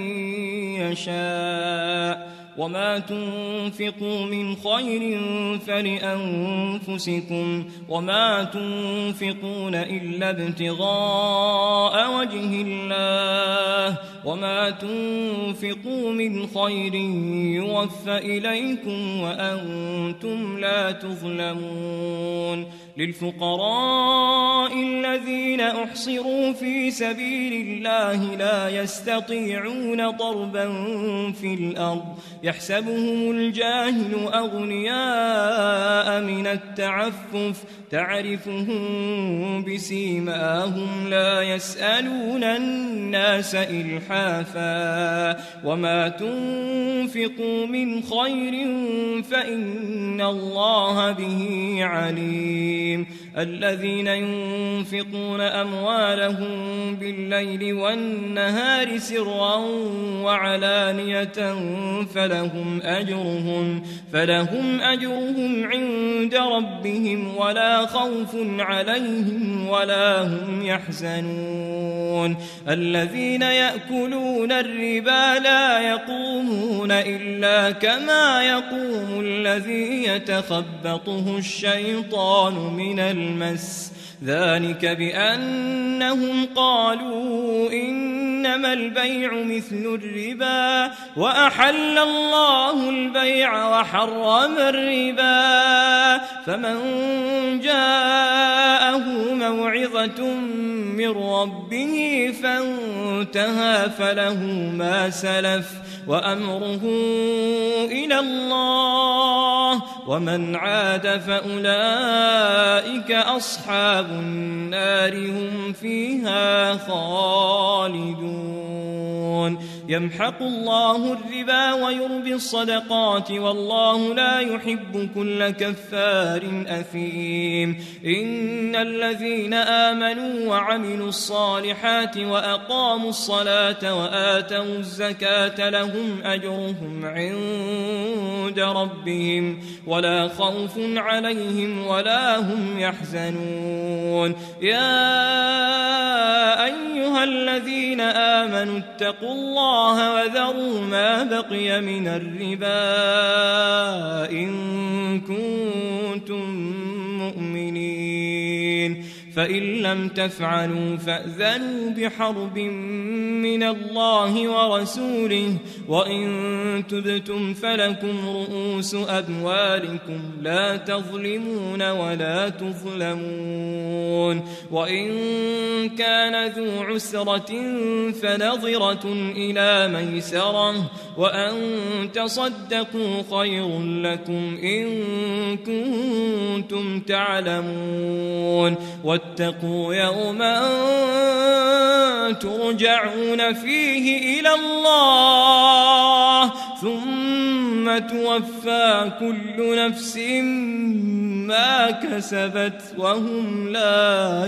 يشاء وما تنفقوا من خير فلأنفسكم وما تنفقون إلا ابتغاء وجه الله وما تنفقوا من خير يوفى إليكم وأنتم لا تظلمون للفقراء الذين أحصروا في سبيل الله لا يستطيعون ضربا في الأرض يحسبهم الجاهل أغنياء من التعفف تعرفهم بسيماهم لا يسألون الناس إلحافا وما تنفقوا من خير فإن الله به عليم الذين ينفقون أموالهم بالليل والنهار سرا وعلانية فلهم أجرهم فلهم أجرهم عند ربهم ولا خوف عليهم ولا هم يحزنون الذين يأكلون الربا لا يقومون إلا كما يقوم الذي يتخبطه الشيطان من المس ذلك بأنهم قالوا إنما البيع مثل الربا وأحل الله البيع وحرم الربا فمن جاءه موعظة من ربه فانتهى فله ما سلف وأمره إلى الله ومن عاد فأولئك أصحاب النار هم فيها خالدون يمحق الله الربا ويربي الصدقات والله لا يحب كل كفار أثيم إن الذين آمنوا وعملوا الصالحات وأقاموا الصلاة وآتوا الزكاة لهم أجرهم عند ربهم ولا خوف عليهم ولا هم يحزنون يا أيها الذين آمنوا اتقوا الله وذروا ما بقي من الربا إن كنتم مؤمنين فإن لم تفعلوا فأذنوا بحرب من الله ورسوله وإن تبتم فلكم رؤوس أموالكم لا تظلمون ولا تظلمون وإن كان ذو عسرة فنظرة إلى ميسرة وأن تصدقوا خير لكم إن كنتم تعلمون واتقوا يوما ترجعون فيه إلى الله ثم توفى كل نفس ما كسبت وهم لا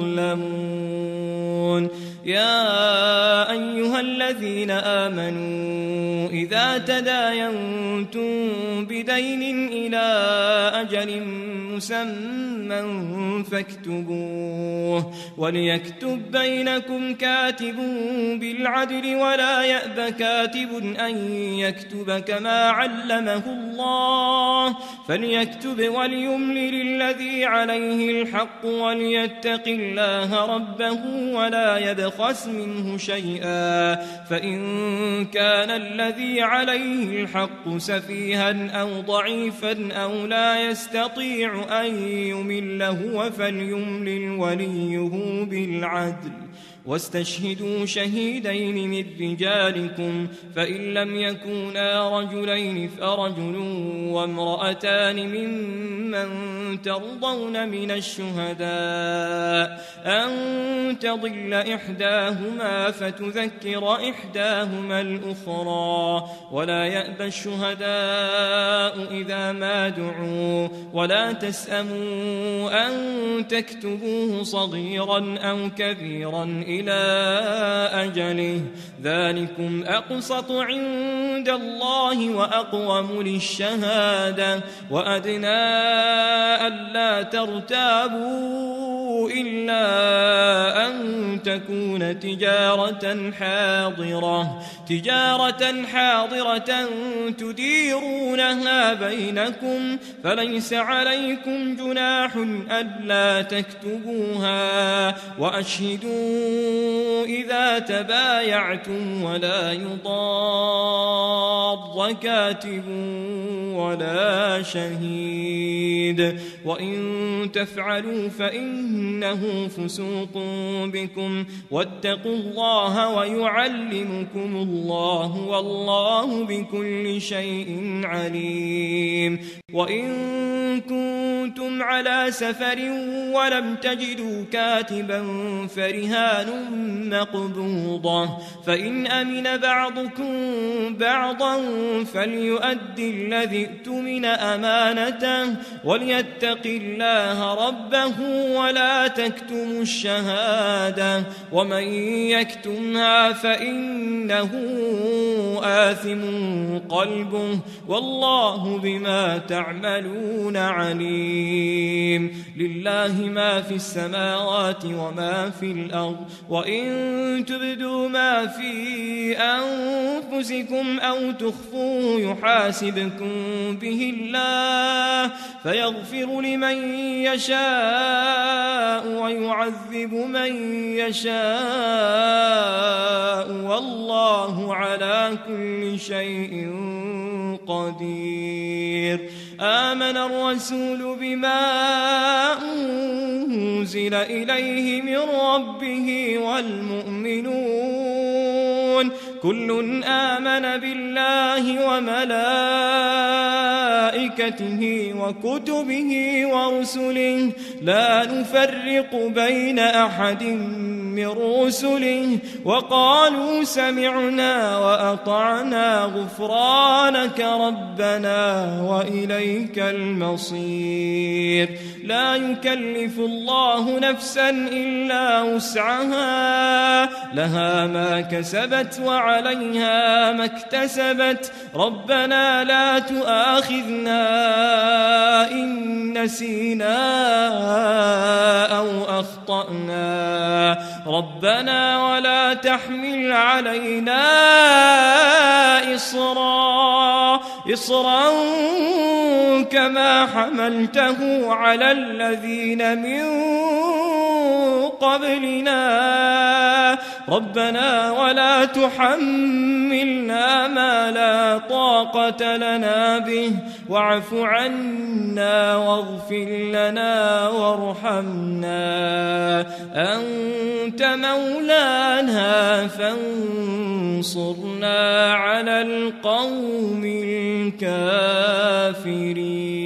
يظلمون يا أيها الذين آمنوا إذا تداينتم بدين إلى أجل مسمى فاكتبوه وليكتب بينكم كاتب بالعدل ولا يأب كاتب أن يكتب كما علمه الله فليكتب وليملل الذي عليه الحق وليتق الله ربه ولا يبخس منه شيئا فإن كان الذي عليه الحق سفيها أو ضعيفا أو لا يستطيع أن يمل هو فليملل وليه بالعدل واستشهدوا شهيدين من رجالكم فإن لم يكونا رجلين فرجل وامرأتان ممن ترضون من الشهداء أن تضل إحداهما فتذكر إحداهما الأخرى ولا يأبى الشهداء إذا ما دعوا ولا تسأموا أن تكتبوه صغيرا أو كبيرا إلى أجله ذلكم أقسط عند الله وأقوم للشهادة وأدنى ألا ترتابوا إلا أن تكون تجارة حاضرة تجارة حاضرة تديرونها بينكم فليس عليكم جناح ألا تكتبوها وأشهدوا إذا تبايعتم ولا يضار كاتب ولا شهيد وإن تفعلوا فإنه فسوق بكم واتقوا الله ويعلمكم الله والله بكل شيء عليم وإن كنتم على سفر ولم تجدوا كاتبا فرهان مقبوضة فإن أمن بعضكم بعضا فليؤدي الذي اؤتمن أمانته وليتق الله ربه ولا تكتموا الشهادة ومن يكتمها فإنه آثم قلبه والله بما تعملون عليم لله ما في السماوات وما في الأرض وإن تبدوا ما في أنفسكم أو تخفوه يحاسبكم به الله فيغفر لمن يشاء ويعذب من يشاء والله على كل شيء قدير آمن الرسول بما أنزل إليه من ربه والمؤمنون كل آمن بالله وملائكته وكتبه ورسله لا نفرق بين أحد من رسله وقالوا سمعنا وأطعنا غفرانك ربنا وإليك المصير لا يكلف الله نفسا إلا وسعها لها ما كسبت وعليها ما اكتسبت ربنا لا تؤاخذنا إن نسينا أو أخطأنا ربنا ولا تحمل علينا إصرا إصرا كما حملته على الذين من قبلنا ربنا ولا تحملنا ما لا طاقة لنا به واعف عنا واغفر لنا وارحمنا أنت مولانا فانصرنا على القوم الكافرين